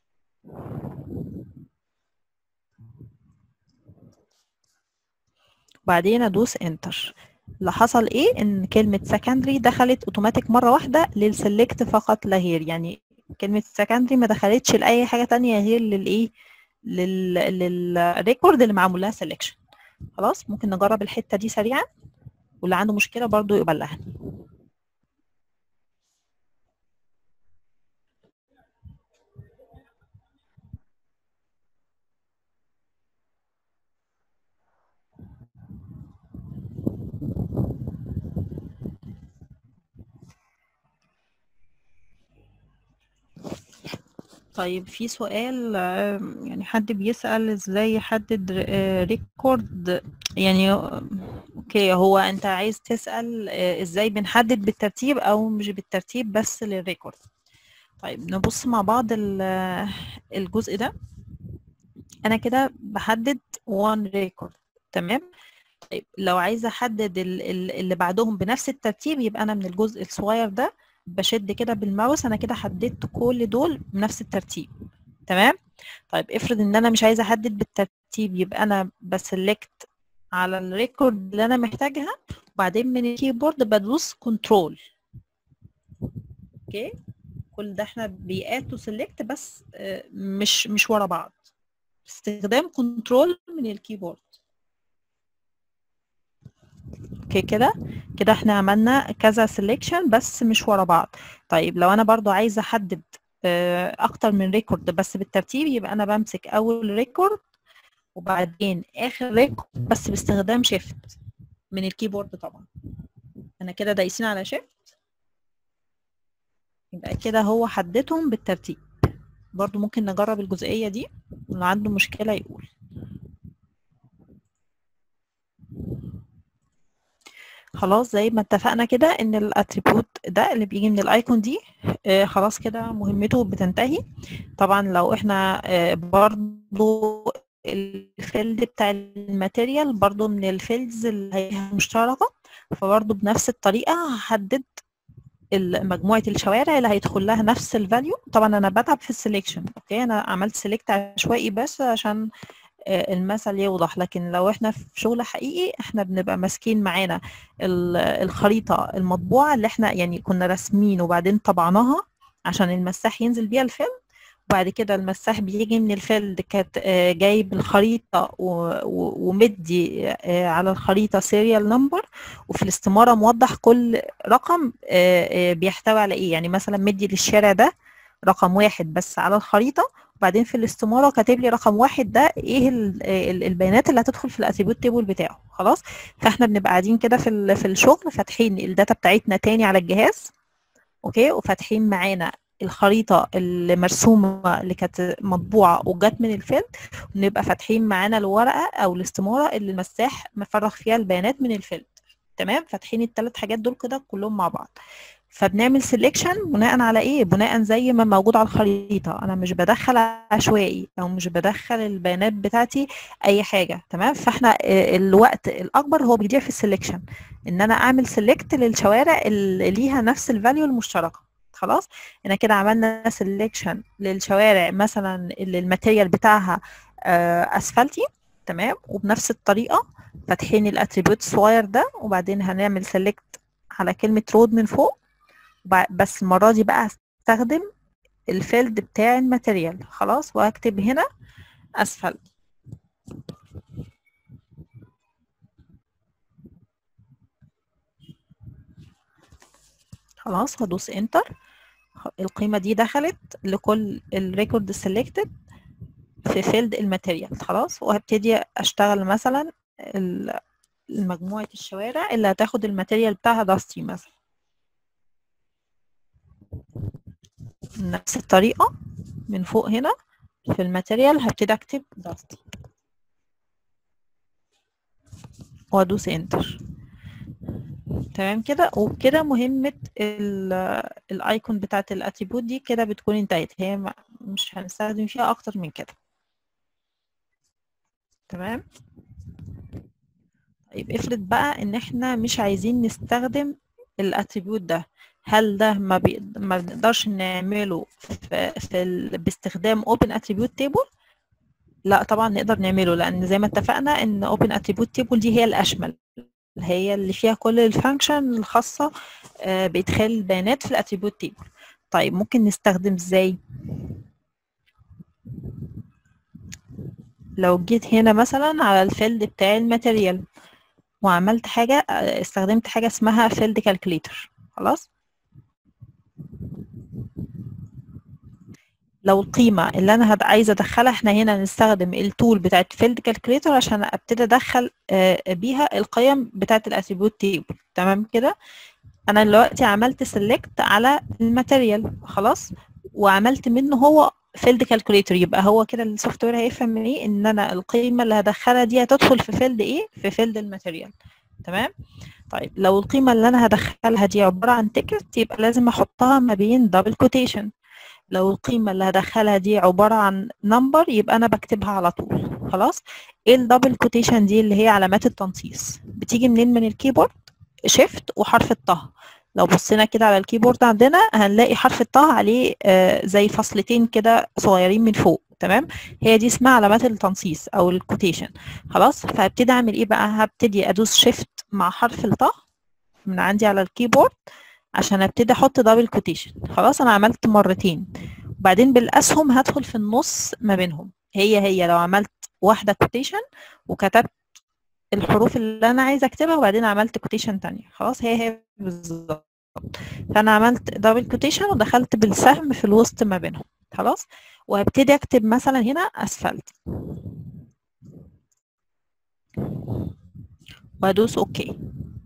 وبعدين ادوس انتر. اللي حصل ايه؟ ان كلمه سكندري دخلت اوتوماتيك مره واحده للسلكت فقط لا غير، يعني كلمه سكندري ما دخلتش لاي حاجه تانية غير للايه، لل للريكورد اللي معمول لها سelection. خلاص ممكن نجرب الحته دي سريعا، واللي عنده مشكله برضو يبلغني. طيب في سؤال، يعني حد بيسأل ازاي يحدد ريكورد، يعني اوكي هو انت عايز تسأل ازاي بنحدد بالترتيب او مش بالترتيب بس للريكورد. طيب نبص مع بعض الجزء ده. انا كده بحدد one ريكورد. تمام. طيب لو عايزه احدد اللي بعدهم بنفس الترتيب، يبقى انا من الجزء الصغير ده بشد كده بالماوس، انا كده حددت كل دول بنفس الترتيب. تمام. طيب افرض ان انا مش عايزه احدد بالترتيب، يبقى انا بسلكت على الريكورد اللي انا محتاجها، وبعدين من الكيبورد بدوس كنترول. اوكي. كل ده احنا بيات وسلكت بس مش مش ورا بعض، استخدام كنترول من الكيبورد. اوكي كده كده احنا عملنا كذا سيلكشن بس مش ورا بعض. طيب لو انا برضو عايزه احدد اكتر من ريكورد بس بالترتيب، يبقى انا بمسك اول ريكورد وبعدين اخر ريكورد بس باستخدام شيفت من الكيبورد. طبعا انا كده دايسين على شيفت، يبقى كده هو حددهم بالترتيب. برضو ممكن نجرب الجزئيه دي، اللي عنده مشكله يقول. خلاص زي ما اتفقنا كده ان الاتريبيوت ده اللي بيجي من الايكون دي آه خلاص كده مهمته بتنتهي. طبعا لو احنا آه برضو الفيلد بتاع الماتيريال برضو من الفيلدز اللي هي مشتركه، فبرضو بنفس الطريقه هحدد مجموعه الشوارع اللي هيدخل لها نفس الفاليو. طبعا انا بتعب في السليكشن، اوكي انا عملت سيلكت عشوائي بس عشان المثل يوضح، لكن لو احنا في شغل حقيقي احنا بنبقى ماسكين معانا الخريطه المطبوعه اللي احنا يعني كنا راسمين وبعدين طبعناها عشان المساح ينزل بيها الفيلد، وبعد كده المساح بيجي من الفيلد كانت جايب الخريطه ومدي على الخريطه سيريال نمبر، وفي الاستماره موضح كل رقم بيحتوي على ايه. يعني مثلا مدي للشارع ده رقم واحد بس على الخريطه، وبعدين في الاستماره كاتب لي رقم واحد ده ايه البيانات اللي هتدخل في الاتريبيوت تيبل بتاعه. خلاص. فاحنا بنبقى قاعدين كده في في الشغل فاتحين الداتا بتاعتنا تاني على الجهاز، اوكي، وفاتحين معانا الخريطه المرسومه اللي كانت مطبوعه وجت من الفيلد، ونبقى فاتحين معانا الورقه او الاستماره اللي المساح مفرغ فيها البيانات من الفيلد. تمام. فاتحين الثلاث حاجات دول كده كلهم مع بعض. فبنعمل سيلكشن بناء على ايه؟ بناء زي ما موجود على الخريطه. انا مش بدخل عشوائي او مش بدخل البيانات بتاعتي اي حاجه. تمام. فاحنا الوقت الاكبر هو بيضيع في السيلكشن، ان انا اعمل سيلكت للشوارع اللي ليها نفس الفاليو المشتركه. خلاص، احنا كده عملنا سيلكشن للشوارع مثلا اللي الماتيريال بتاعها اسفلتي. تمام. وبنفس الطريقه فاتحين الاتريبيوت الصغير ده، وبعدين هنعمل سيلكت على كلمه رود من فوق، بس المرة دي بقى هستخدم الفيلد بتاع الماتيريال. خلاص، وهكتب هنا اسفلت. خلاص، هدوس انتر. القيمة دي دخلت لكل الريكورد سيلكتد في فيلد الماتيريال. خلاص، وهبتدي اشتغل مثلا مجموعة الشوارع اللي هتاخد الماتيريال بتاعها داستي مثلا. نفس الطريقة من فوق هنا في الماتيريال هبتدي اكتب داستي وادوس انتر. تمام كده. وبكده مهمة الايكون بتاعت الاتريبيوت دي كده بتكون انتهت. هي مش هنستخدم فيها اكتر من كده. تمام. طيب افرض بقى ان احنا مش عايزين نستخدم الاتريبيوت ده، هل ده ما, بي... ما بنقدرش نعمله في, في ال... باستخدام open attribute table؟ لا طبعا نقدر نعمله، لان زي ما اتفقنا ان open attribute table دي هي الاشمل، هي اللي فيها كل الفانكشن الخاصة بإدخال البيانات في الاتريبيوت تيبل. طيب ممكن نستخدم ازاي؟ لو جيت هنا مثلا على الفيلد بتاع الماتيريال وعملت حاجة، استخدمت حاجة اسمها فيلد كالكوليتر. خلاص، لو القيمة اللي أنا عايزة أدخلها، احنا هنا نستخدم التول بتاعت فيلد كالكوليتر عشان أبتدي أدخل بيها القيم بتاعت الاتريبيوت تيبل. تمام كده. انا دلوقتي عملت سيلكت على الماتيريال خلاص، وعملت منه هو فيلد كالكوليتر، يبقى هو كده السوفت وير هيفهم من ايه ان انا القيمه اللي هدخلها دي هتدخل في فيلد ايه؟ في فيلد الماتيريال. تمام. طيب لو القيمه اللي انا هدخلها دي عباره عن تكست، يبقى لازم احطها ما بين دبل كوتيشن. لو القيمه اللي هدخلها دي عباره عن نمبر، يبقى انا بكتبها على طول. خلاص. ايه الدبل كوتيشن دي؟ اللي هي علامات التنصيص. بتيجي منين؟ من الكيبورد، شيفت وحرف الطه. لو بصينا كده على الكيبورد عندنا هنلاقي حرف الطه عليه آه زي فصلتين كده صغيرين من فوق. تمام. هي دي اسمها علامات التنصيص او الكوتيشن. خلاص، فهبتدي اعمل ايه بقى؟ هبتدي ادوس شيفت مع حرف الطه من عندي على الكيبورد عشان ابتدي احط دبل كوتيشن. خلاص، انا عملت مرتين، وبعدين بالاسهم هدخل في النص ما بينهم. هي هي لو عملت واحده كوتيشن وكتبت الحروف اللي انا عايزه اكتبها وبعدين عملت كوتيشن تانية، خلاص هي هي بالظبط. فانا عملت دبل كوتيشن ودخلت بالسهم في الوسط ما بينهم. خلاص، وهبتدي اكتب مثلا هنا اسفلت وادوس اوكي.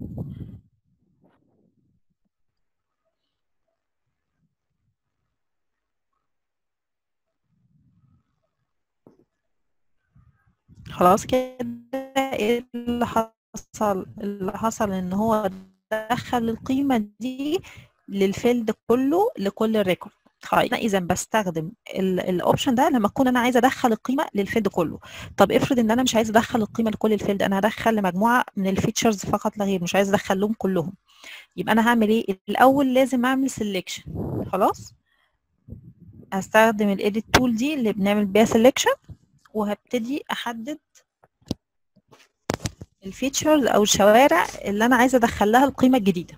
خلاص كده. ايه اللي حصل؟ اللي حصل ان هو دخل القيمه دي للفيلد كله لكل الريكورد. طيب انا اذا بستخدم الاوبشن ده لما اكون انا عايزه ادخل القيمه للفيلد كله. طب افرض ان انا مش عايزه ادخل القيمه لكل الفيلد، انا هدخل لمجموعه من الفيتشرز فقط لا غير، مش عايزه ادخلهم كلهم. يبقى انا هعمل ايه؟ الاول لازم اعمل سيلكشن. خلاص، هستخدم الايديت تول دي اللي بنعمل بيها سيلكشن، وهبتدي احدد الفيتشرز او الشوارع اللي انا عايزه ادخل لها القيمه الجديده.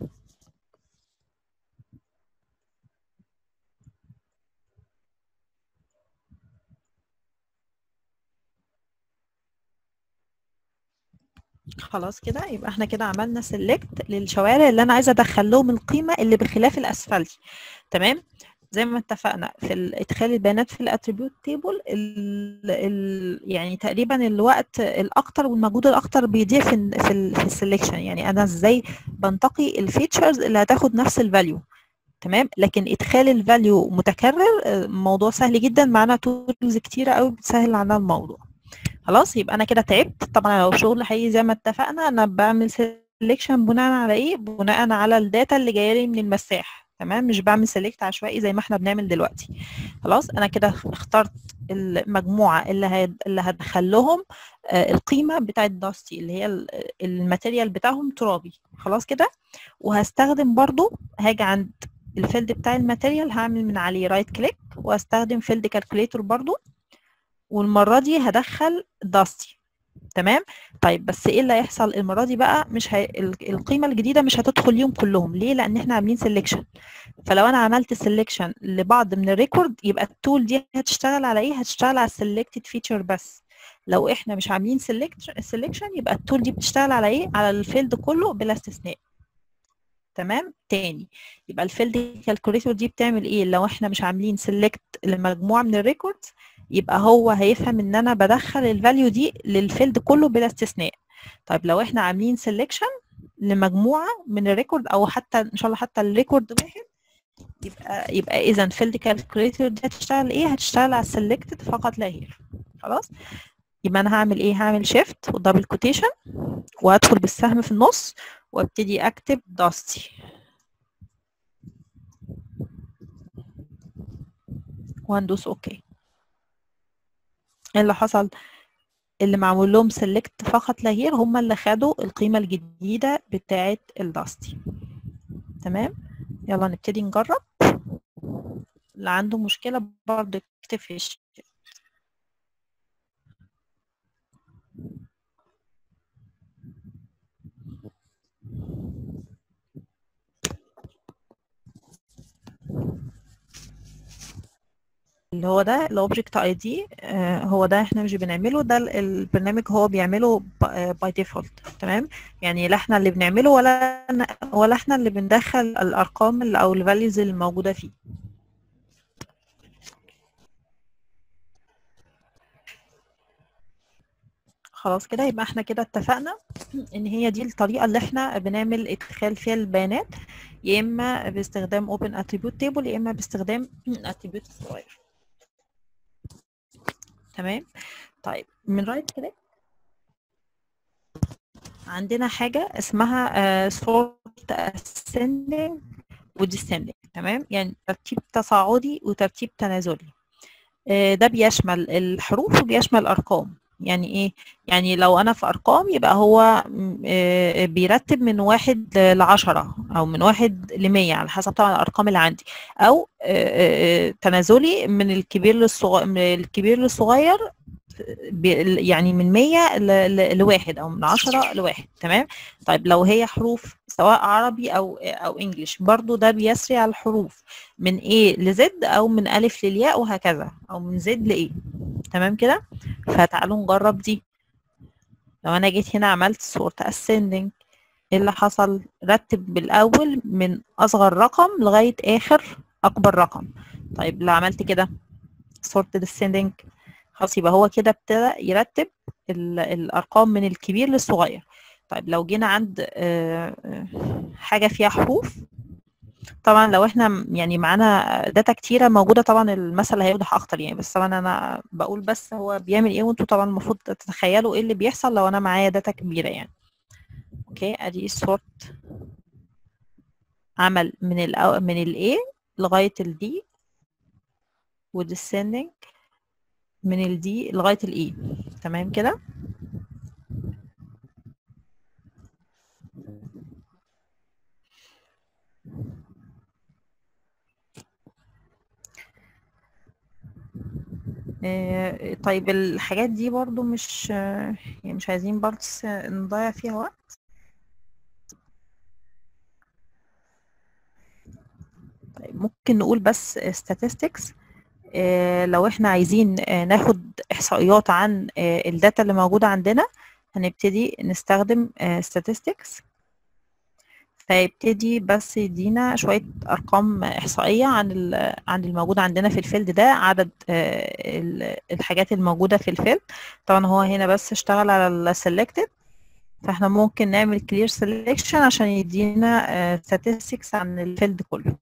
خلاص كده. يبقى احنا كده عملنا سيلكت للشوارع اللي انا عايزه ادخل لهم القيمه اللي بخلاف الاسفلتي. تمام. زي ما اتفقنا في ادخال البيانات في الاتريبيوت تيبل، يعني تقريبا الوقت الاكتر والمجهود الاكتر بيضيع في في, في السلكشن. يعني انا ازاي بنتقي الفيتشرز اللي هتاخد نفس الفاليو. تمام. لكن ادخال الفاليو متكرر موضوع سهل جدا، معانا تولز كتيره قوي بتسهل علينا الموضوع. خلاص، يبقى انا كده تعبت. طبعا لو شغل حقيقي زي ما اتفقنا انا بعمل سيلكشن بناء على ايه؟ بناء على الداتا اللي جايه لي من المساح. تمام، مش بعمل سيلكت عشوائي زي ما احنا بنعمل دلوقتي. خلاص، انا كده اخترت المجموعه اللي هد... اللي هدخل لهم آه القيمه بتاعه داستي اللي هي الماتيريال بتاعهم ترابي. خلاص كده، وهستخدم برضو، هاجي عند الفيلد بتاع الماتيريال هعمل من عليه رايت كليك وهستخدم فيلد كالكوليتور برضو، والمره دي هدخل داستي. تمام. طيب بس ايه اللي هيحصل المره دي بقى؟ مش هي... القيمه الجديده مش هتدخل ليهم كلهم. ليه؟ لان احنا عاملين سيلكشن. فلو انا عملت سيلكشن لبعض من الريكورد يبقى التول دي هتشتغل على ايه؟ هتشتغل على السيلكتد فيتشر بس. لو احنا مش عاملين سيلكشن يبقى التول دي بتشتغل على ايه؟ على الفيلد كله بلا استثناء. تمام. تاني، يبقى الفيلد كالكوليتور دي بتعمل ايه؟ لو احنا مش عاملين سيلكت لمجموعه من الريكوردز يبقى هو هيفهم ان انا بدخل الفاليو دي للفيلد كله بلا استثناء. طيب لو احنا عاملين سيلكشن لمجموعه من الريكورد او حتى ان شاء الله حتى الريكورد واحد، يبقى يبقى اذا فيلد كالكوليتور دي هتشتغل ايه؟ هتشتغل على السيلكتد فقط لا غير. خلاص، يبقى انا هعمل ايه؟ هعمل شيفت ودبل كوتيشن وهدخل بالسهم في النص وابتدي اكتب داستي وهندوس اوكي. ايه اللي حصل؟ اللي معمول لهم سيلكت فقط لا غير هم اللي خدوا القيمه الجديده بتاعه الداستي. تمام. يلا نبتدي نجرب. اللي عنده مشكله برضه يكتب في الشات. اللي هو ده الاوبجكت اي دي، هو ده احنا مش بنعمله، ده البرنامج هو بيعمله باي ديفولت. تمام، يعني لا احنا اللي بنعمله ولا ولا احنا اللي بندخل الارقام اللي او الفاليوز اللي موجوده فيه. خلاص كده، يبقى احنا كده اتفقنا ان هي دي الطريقه اللي احنا بنعمل ادخال فيها البيانات، يا اما باستخدام open attribute table يا اما باستخدام attribute صغير. تمام. طيب من رايت كليك عندنا حاجه اسمها uh, sort ascending و descending. تمام، يعني ترتيب تصاعدي وترتيب تنازلي. uh, ده بيشمل الحروف وبيشمل الارقام. يعني ايه؟ يعني لو انا في ارقام يبقى هو بيرتب من واحد لعشرة او من واحد لمية على حسب طبعا الارقام اللي عندي، او تنازلي من الكبير للصغير، من الكبير للصغير، يعني من مية لواحد او من عشرة لواحد. تمام. طيب لو هي حروف سواء عربي او او انجليش برضو ده بيسري على الحروف من A لزد او من الف للياء وهكذا، او من زد لايه. تمام كده. فتعالوا نجرب دي. لو انا جيت هنا عملت sort ascending، ايه اللي حصل؟ رتب بالاول من اصغر رقم لغايه اخر اكبر رقم. طيب لو عملت كده sort descending، خلاص يبقى هو كده ابتدى يرتب الارقام من الكبير للصغير. طيب لو جينا عند حاجه فيها حروف، طبعا لو احنا يعني معانا داتا كتيره موجوده طبعا المثل هيوضح اكتر يعني، بس طبعا انا بقول بس هو بيعمل ايه وانتوا طبعا المفروض تتخيلوا ايه اللي بيحصل لو انا معايا داتا كبيره يعني. اوكي، ادي سورت عمل من ال من ال A لغايه ال D وديسندنج من ال D لغايه ال E. تمام كده. طيب الحاجات دي برضو مش يعني مش عايزين برضو نضيع فيها وقت. طيب ممكن نقول بس statistics. لو احنا عايزين ناخد احصائيات عن الداتا اللي موجودة عندنا هنبتدي نستخدم statistics، فيبتدي بس يدينا شوية أرقام إحصائية عن عن الموجود عندنا في الفيلد ده، عدد الحاجات الموجودة في الفيلد. طبعا هو هنا بس اشتغل على السلكتد، فاحنا ممكن نعمل clear selection عشان يدينا statistics عن الفيلد كله.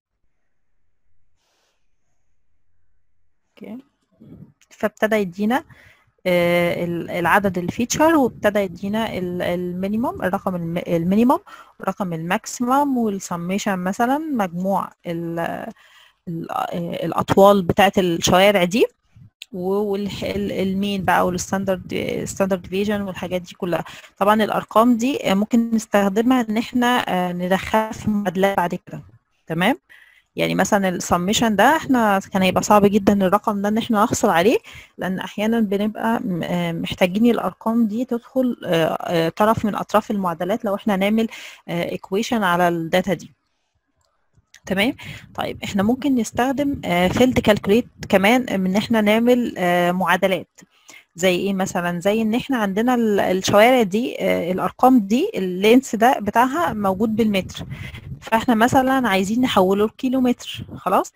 اوكي، فابتدى يدينا العدد الفيتشر، وابتدى يدينا المينيموم، الرقم المينيموم ورقم الماكسيمم والسميشن، مثلا مجموع ال ال الاطوال بتاعه الشوارع دي، والمين بقى، والستاندرد ستاندرد ديفيجن والحاجات دي كلها. طبعا الارقام دي ممكن نستخدمها ان احنا ندخلها في معادلات بعد كده. تمام. يعني مثلا السميشن ده احنا كان هيبقى صعب جدا الرقم ده ان احنا نحصل عليه، لان احيانا بنبقى محتاجين الارقام دي تدخل طرف من اطراف المعادلات لو احنا نعمل ايكويشن على الداتا دي. تمام. طيب احنا ممكن نستخدم فيلد كالكوليت كمان ان احنا نعمل معادلات. زي ايه مثلا؟ زي ان احنا عندنا الشوارع دي، الارقام دي اللينس ده بتاعها موجود بالمتر، فاحنا مثلا عايزين نحوله لكيلومتر. خلاص.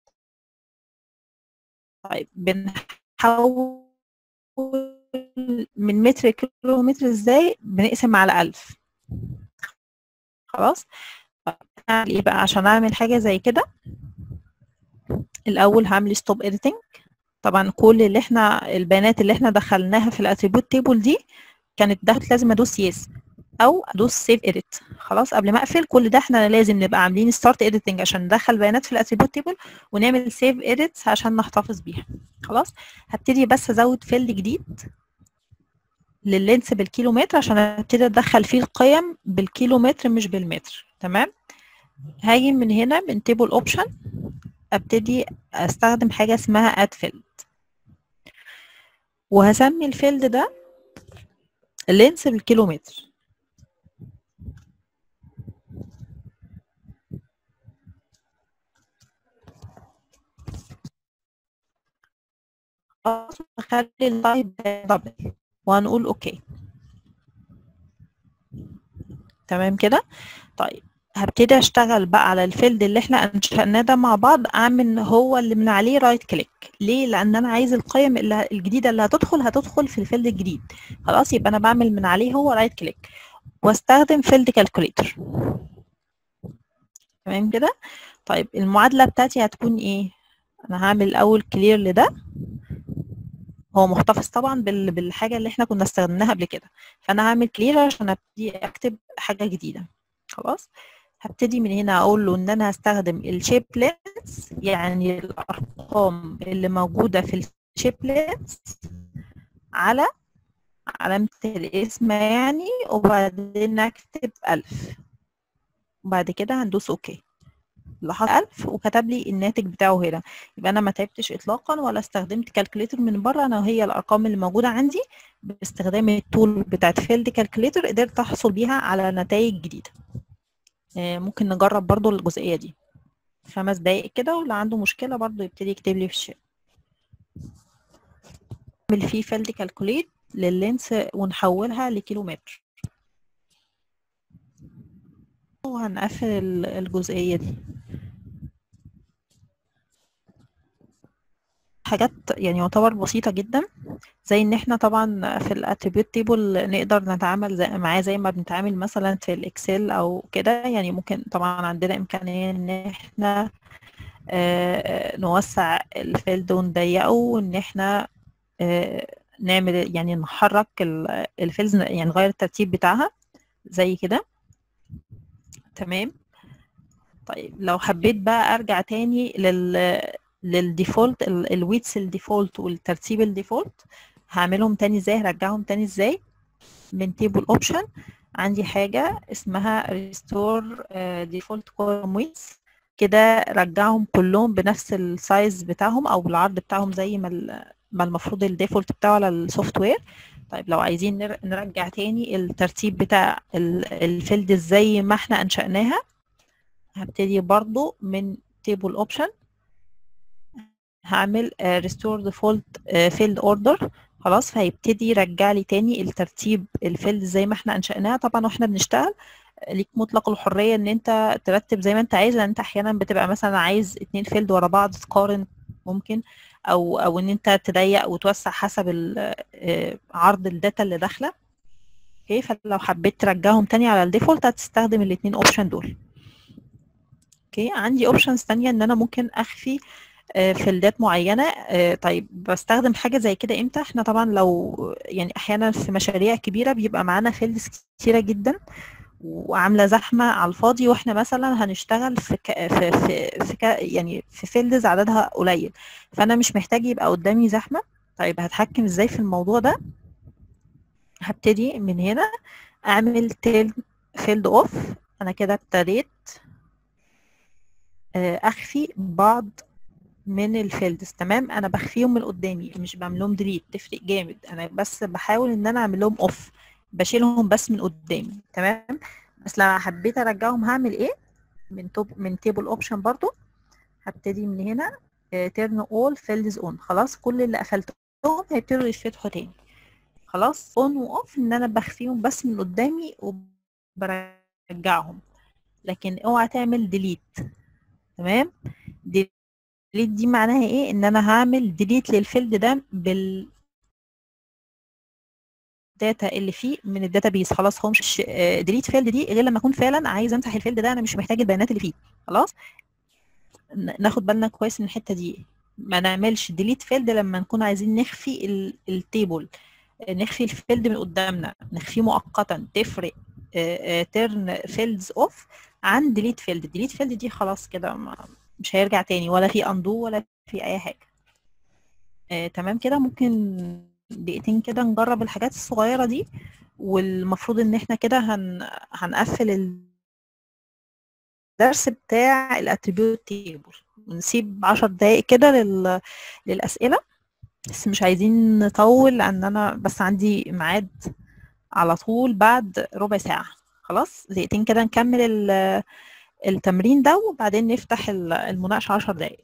طيب بنحول من متر كيلومتر ازاي؟ بنقسم على ألف. خلاص. هعمل ايه بقى عشان اعمل حاجه زي كده؟ الاول هعمل ستوب اديتنج. طبعا كل اللي احنا البيانات اللي احنا دخلناها في الاتريبيوت تيبل دي كانت دخلت، لازم ادوس يس او ادوس سيف اديت. خلاص. قبل ما اقفل كل ده احنا لازم نبقى عاملين ستارت اديتنج عشان ندخل بيانات في الاتريبيوت تيبل، ونعمل سيف اديت عشان نحتفظ بيها. خلاص. هبتدي بس ازود فيلد جديد لللينس بالكيلومتر عشان ابتدي ادخل فيه القيم بالكيلومتر مش بالمتر. تمام. هاجي من هنا من تيبل اوبشن، ابتدي استخدم حاجه اسمها اد فيلد، وهسمي الفيلد ده اللينس بالكيلومتر. خلاص. نخلي التايب دبل وهنقول اوكي. تمام كده. طيب هبتدي اشتغل بقى على الفيلد اللي احنا انشأناه ده مع بعض، اعمل هو اللي من عليه رايت كليك. ليه؟ لان انا عايز القيم اللي الجديده اللي هتدخل هتدخل في الفيلد الجديد. خلاص. يبقى انا بعمل من عليه هو رايت كليك واستخدم فيلد كالكوليتر. تمام كده. طيب المعادله بتاعتي هتكون ايه؟ انا هعمل الاول كلير لده، هو محتفظ طبعا بالحاجه اللي احنا كنا استخدمناها قبل كده، فانا هعمل كلير عشان ابتدي اكتب حاجه جديده. خلاص. هبتدي من هنا اقول له ان انا هستخدم الشيب لينس، يعني الارقام اللي موجوده في الشيب لينس على علامه الاسم يعني، وبعدين اكتب ألف، وبعد كده هندوس اوكي. لاحظ ألف وكتب لي الناتج بتاعه هنا. يبقى انا ما تعبتش اطلاقا ولا استخدمت كالكوليتر من بره، انا وهي الارقام اللي موجوده عندي باستخدام التول بتاعت فيلد كالكوليتر قدرت احصل بيها على نتائج جديده. ممكن نجرب برضو الجزئيه دي خمس دقايق كده، واللي عنده مشكله برضو يبتدي يكتب لي في الشات. نعمل فيه فيلد كالكوليت لللينس ونحولها لكيلومتر، وهنقفل الجزئيه دي. حاجات يعني يعتبر بسيطة جدا، زي ان احنا طبعا في الاتريبيوت تيبل نقدر نتعامل زي معاه زي ما بنتعامل مثلا في الاكسل او كده. يعني ممكن طبعا عندنا امكانية ان احنا نوسع الفيلد ونضيقه، وان احنا نعمل يعني نحرك الفيلز، يعني نغير الترتيب بتاعها زي كده. تمام. طيب لو حبيت بقى ارجع تاني لل للديفولت، الويتس الديفولت والترتيب الديفولت، هعملهم تاني ازاي؟ هرجعهم تاني ازاي؟ من تيبل اوبشن عندي حاجه اسمها ريستور ديفولت كولوم ويتس، كده رجعهم كلهم بنفس السايز بتاعهم او بالعرض بتاعهم زي ما ما المفروض الديفولت بتاعه على السوفت وير. طيب لو عايزين نرجع تاني الترتيب بتاع الفيلد زي ما احنا انشأناها، هبتدي برضو من تيبل اوبشن هعمل ريستور ديفولت فيلد اوردر. خلاص. فهيبتدي يرجع لي تاني الترتيب الفيلد زي ما احنا انشأناها. طبعا واحنا بنشتغل ليك مطلق الحريه ان انت ترتب زي ما انت عايز، لان انت احيانا بتبقى مثلا عايز اتنين فيلد ورا بعض تقارن ممكن، او او ان انت تضيق وتوسع حسب عرض الداتا اللي داخله. اوكي. فلو حبيت ترجعهم تاني على الديفولت هتستخدم الاثنين اوبشن دول. اوكي. عندي اوبشنز ثانيه ان انا ممكن اخفي فيلدات معينه. طيب بستخدم حاجه زي كده امتى؟ احنا طبعا لو يعني احيانا في مشاريع كبيره بيبقى معانا فيلدز كتيره جدا وعامله زحمه على الفاضي، واحنا مثلا هنشتغل في ك... في في, في ك... يعني في فيلدز عددها قليل، فانا مش محتاج يبقى قدامي زحمه. طيب هتحكم ازاي في الموضوع ده؟ هبتدي من هنا اعمل تيل فيلد اوف. انا كده ابتديت اخفي بعض من الفيلدز. تمام، انا بخفيهم من قدامي مش بعملهم ديليت، تفرق جامد. انا بس بحاول ان انا اعمل لهم اوف، بشيلهم بس من قدامي. تمام، بس لو حبيت ارجعهم هعمل ايه؟ من توب من تيبل اوبشن برضو هبتدي من هنا تيرن اول فيلدز اون. خلاص كل اللي قفلتهم هيبتدوا يتفتحوا تاني. خلاص اون واوف ان انا بخفيهم بس من قدامي وبرجعهم، لكن اوعى تعمل ديليت. تمام، ديليت دي معناها ايه؟ ان انا هعمل ديليت للفيلد ده بالداتا اللي فيه من الداتابيس. خلاص هو مش ديليت فيلد دي غير لما اكون فعلا عايز امسح الفيلد ده، انا مش محتاج البيانات اللي فيه. خلاص ناخد بالنا كويس من الحته دي، ما نعملش ديليت فيلد لما نكون عايزين نخفي التيبل، نخفي الفيلد من قدامنا، نخفيه مؤقتا. تفرق تيرن فيلدز اوف عن ديليت فيلد. ديليت فيلد دي خلاص كده مش هيرجع تاني، ولا في اندو ولا في اي حاجه. آه، تمام كده. ممكن دقيقتين كده نجرب الحاجات الصغيره دي، والمفروض ان احنا كده هن... هنقفل الدرس بتاع الاتريبيوت تيبل، ونسيب عشر دقايق كده لل... للاسئله. بس مش عايزين نطول لان انا بس عندي ميعاد على طول بعد ربع ساعه. خلاص دقيقتين كده نكمل ال... التمرين ده، وبعدين نفتح المناقشه عشر دقايق.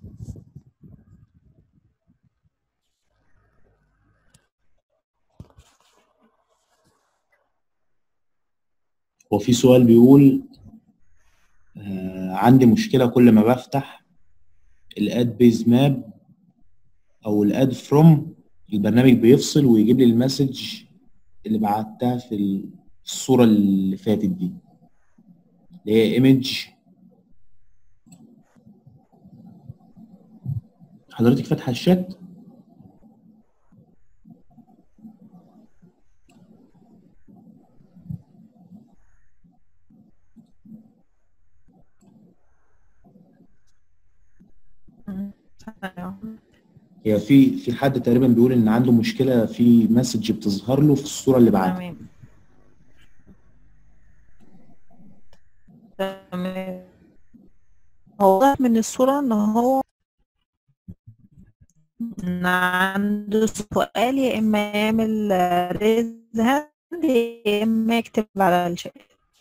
هو في سؤال بيقول آه عندي مشكلة كل ما بفتح الاد بيز ماب او الاد فروم البرنامج بيفصل ويجيب لي المسج اللي بعتها في الصورة اللي فاتت دي اللي هي ايمج. حضرتك فاتحة الشات؟ هي في في حد تقريبا بيقول ان عنده مشكلة في مسج بتظهر له في الصورة اللي بعتها. تمام، هو من الصورة ان هو إن عنده سؤال، يا اما يعمل ريز هاند يا اما يكتب على الشات.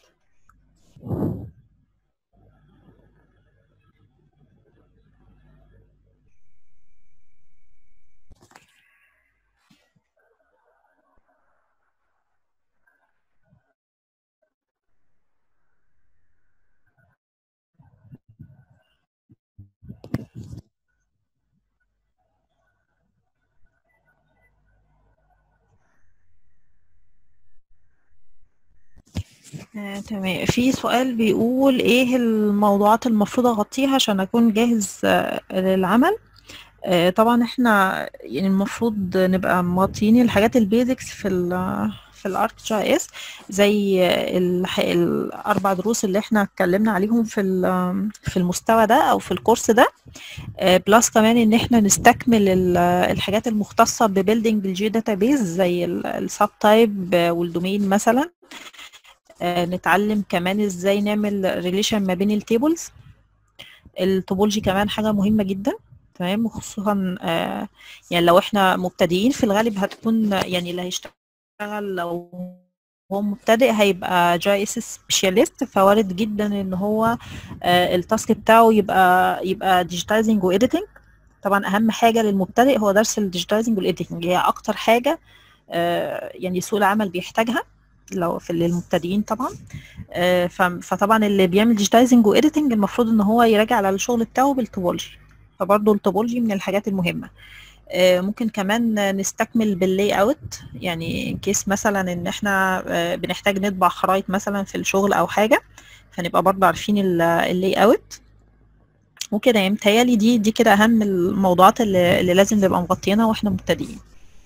آه، تمام. في سؤال بيقول ايه الموضوعات المفروض اغطيها عشان اكون جاهز آه، للعمل. آه، طبعا احنا يعني المفروض نبقى مغطيين الحاجات البيزكس في ال في الارك جي اس، زي الح- الاربع دروس اللي احنا اتكلمنا عليهم في ال- في المستوى ده او في الكورس ده. بلس كمان ان احنا نستكمل ال- الحاجات المختصه ببيلدينج الجي داتابيز زي السب تايب والدومين مثلا. آه، نتعلم كمان ازاي نعمل ريليشن ما بين التيبلز. التوبولوجي كمان حاجه مهمه جدا. تمام، وخصوصا آه، يعني لو احنا مبتدئين في الغالب هتكون يعني اللي هيشتغل لو هو مبتدئ هيبقى جي اس سبيشاليست، فوارد جدا ان هو آه، التاسك بتاعه يبقى يبقى ديجيتايزنج وإيديتنج. طبعا اهم حاجه للمبتدئ هو درس الديجيتايزنج والإيديتنج، هي اكتر حاجه آه، يعني سوق العمل بيحتاجها لو في للمبتدئين طبعا. آه، ف- فطبعا اللي بيعمل ديجيتايزنج وإيديتنج المفروض ان هو يراجع على الشغل بتاعه بالتوبولوجي، فبرضه التوبولوجي من الحاجات المهمه. آه، ممكن كمان نستكمل باللاي اوت، يعني كيس مثلا ان احنا آه، بنحتاج نطبع خرائط مثلا في الشغل او حاجه، فنبقى برضه عارفين اللاي اوت. وكده يعني متهيألي دي دي كده أهم الموضوعات اللي, اللي لازم نبقى مغطينها واحنا مبتدئين.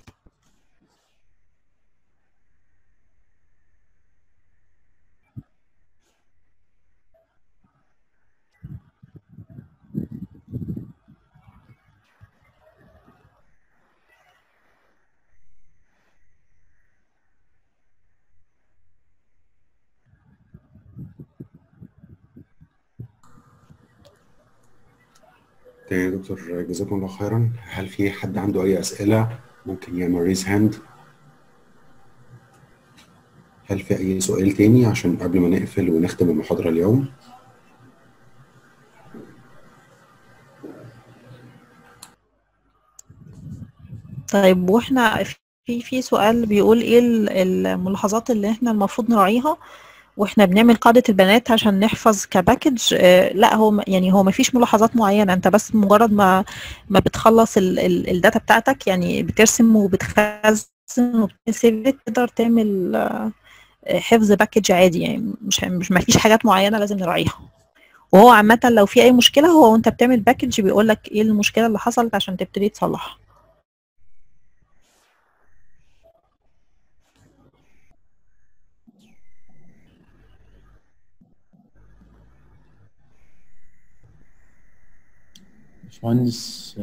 تمام يا دكتور، جزاكم الله خيرا. هل في حد عنده أي أسئلة ممكن يعمل ريز هاند؟ هل في أي سؤال تاني عشان قبل ما نقفل ونختم المحاضرة اليوم؟ طيب واحنا في في سؤال بيقول ايه ال- الملاحظات اللي احنا المفروض نراعيها واحنا بنعمل قاعدة البيانات عشان نحفظ كباكج. آه لا هو م- يعني هو ما فيش ملاحظات معينة، انت بس مجرد ما ما بتخلص ال ال الداتا بتاعتك، يعني بترسم وبتخزن وبتسيب، تقدر تعمل آه، حفظ باكج عادي، يعني مش مش ما فيش حاجات معينة لازم نراعيها. وهو عامة لو في اي مشكلة، هو وانت بتعمل باكج بيقول لك ايه المشكلة اللي حصلت عشان تبتدي تصلحها. باشمهندس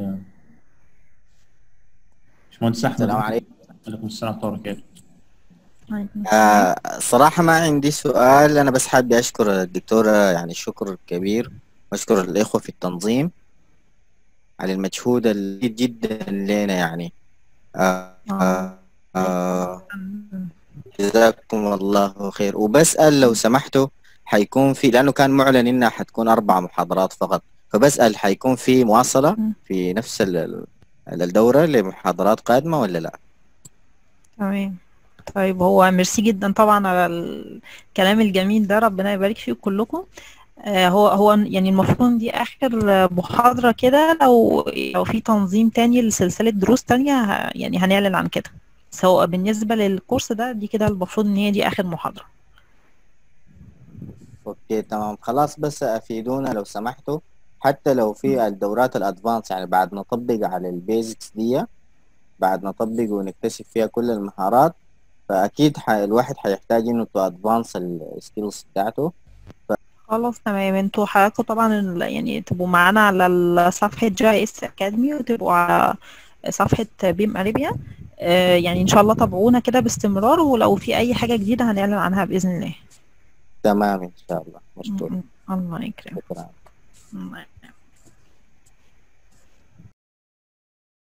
باشمهندس احمد. السلام عليكم. عليكم السلام ورحمه الله وبركاته. عليكم السلام. آه صراحة ما عندي سؤال، أنا بس حابب أشكر الدكتورة يعني شكر كبير، وأشكر الإخوة في التنظيم على المجهود الجيد جدا لنا يعني. آه اه آه آه جزاكم الله خير. وبسأل لو سمحتوا، حيكون في، لأنه كان معلن إنها حتكون أربع محاضرات فقط، فبسأل حيكون في مواصلة مم. في نفس ال- ال- الدورة لمحاضرات قادمة ولا لا؟ تمام. طيب هو ميرسي جدا طبعا على الكلام الجميل ده، ربنا يبارك فيكم كلكم. آه هو هو يعني المفروض إن دي اخر محاضرة كده، لو لو في تنظيم تاني لسلسلة دروس تانية ه- يعني هنعلن عن كده. سواء بالنسبة للكورس ده، دي كده المفروض ان هي دي اخر محاضرة. اوكي تمام خلاص، بس افيدونا لو سمحتوا، حتى لو في الدورات الادفانس يعني بعد نطبق على البيزكس دي، بعد نطبق ونكتشف فيها كل المهارات، فاكيد ح... الواحد حيحتاج انه تو ادفانس السكيلز بتاعته. خلاص تمام. انتوا حضراتكم طبعا ال- يعني تبقوا معانا على ال- صفحة جي اس اكاديمي، وتبقوا على صفحة بيم اريبيا. آه، يعني ان شاء الله تابعونا كده باستمرار، ولو في اي حاجة جديدة هنعلن عنها بإذن الله. تمام ان شاء الله، م- مشكور. م- الله يكرمك. شكرا. الله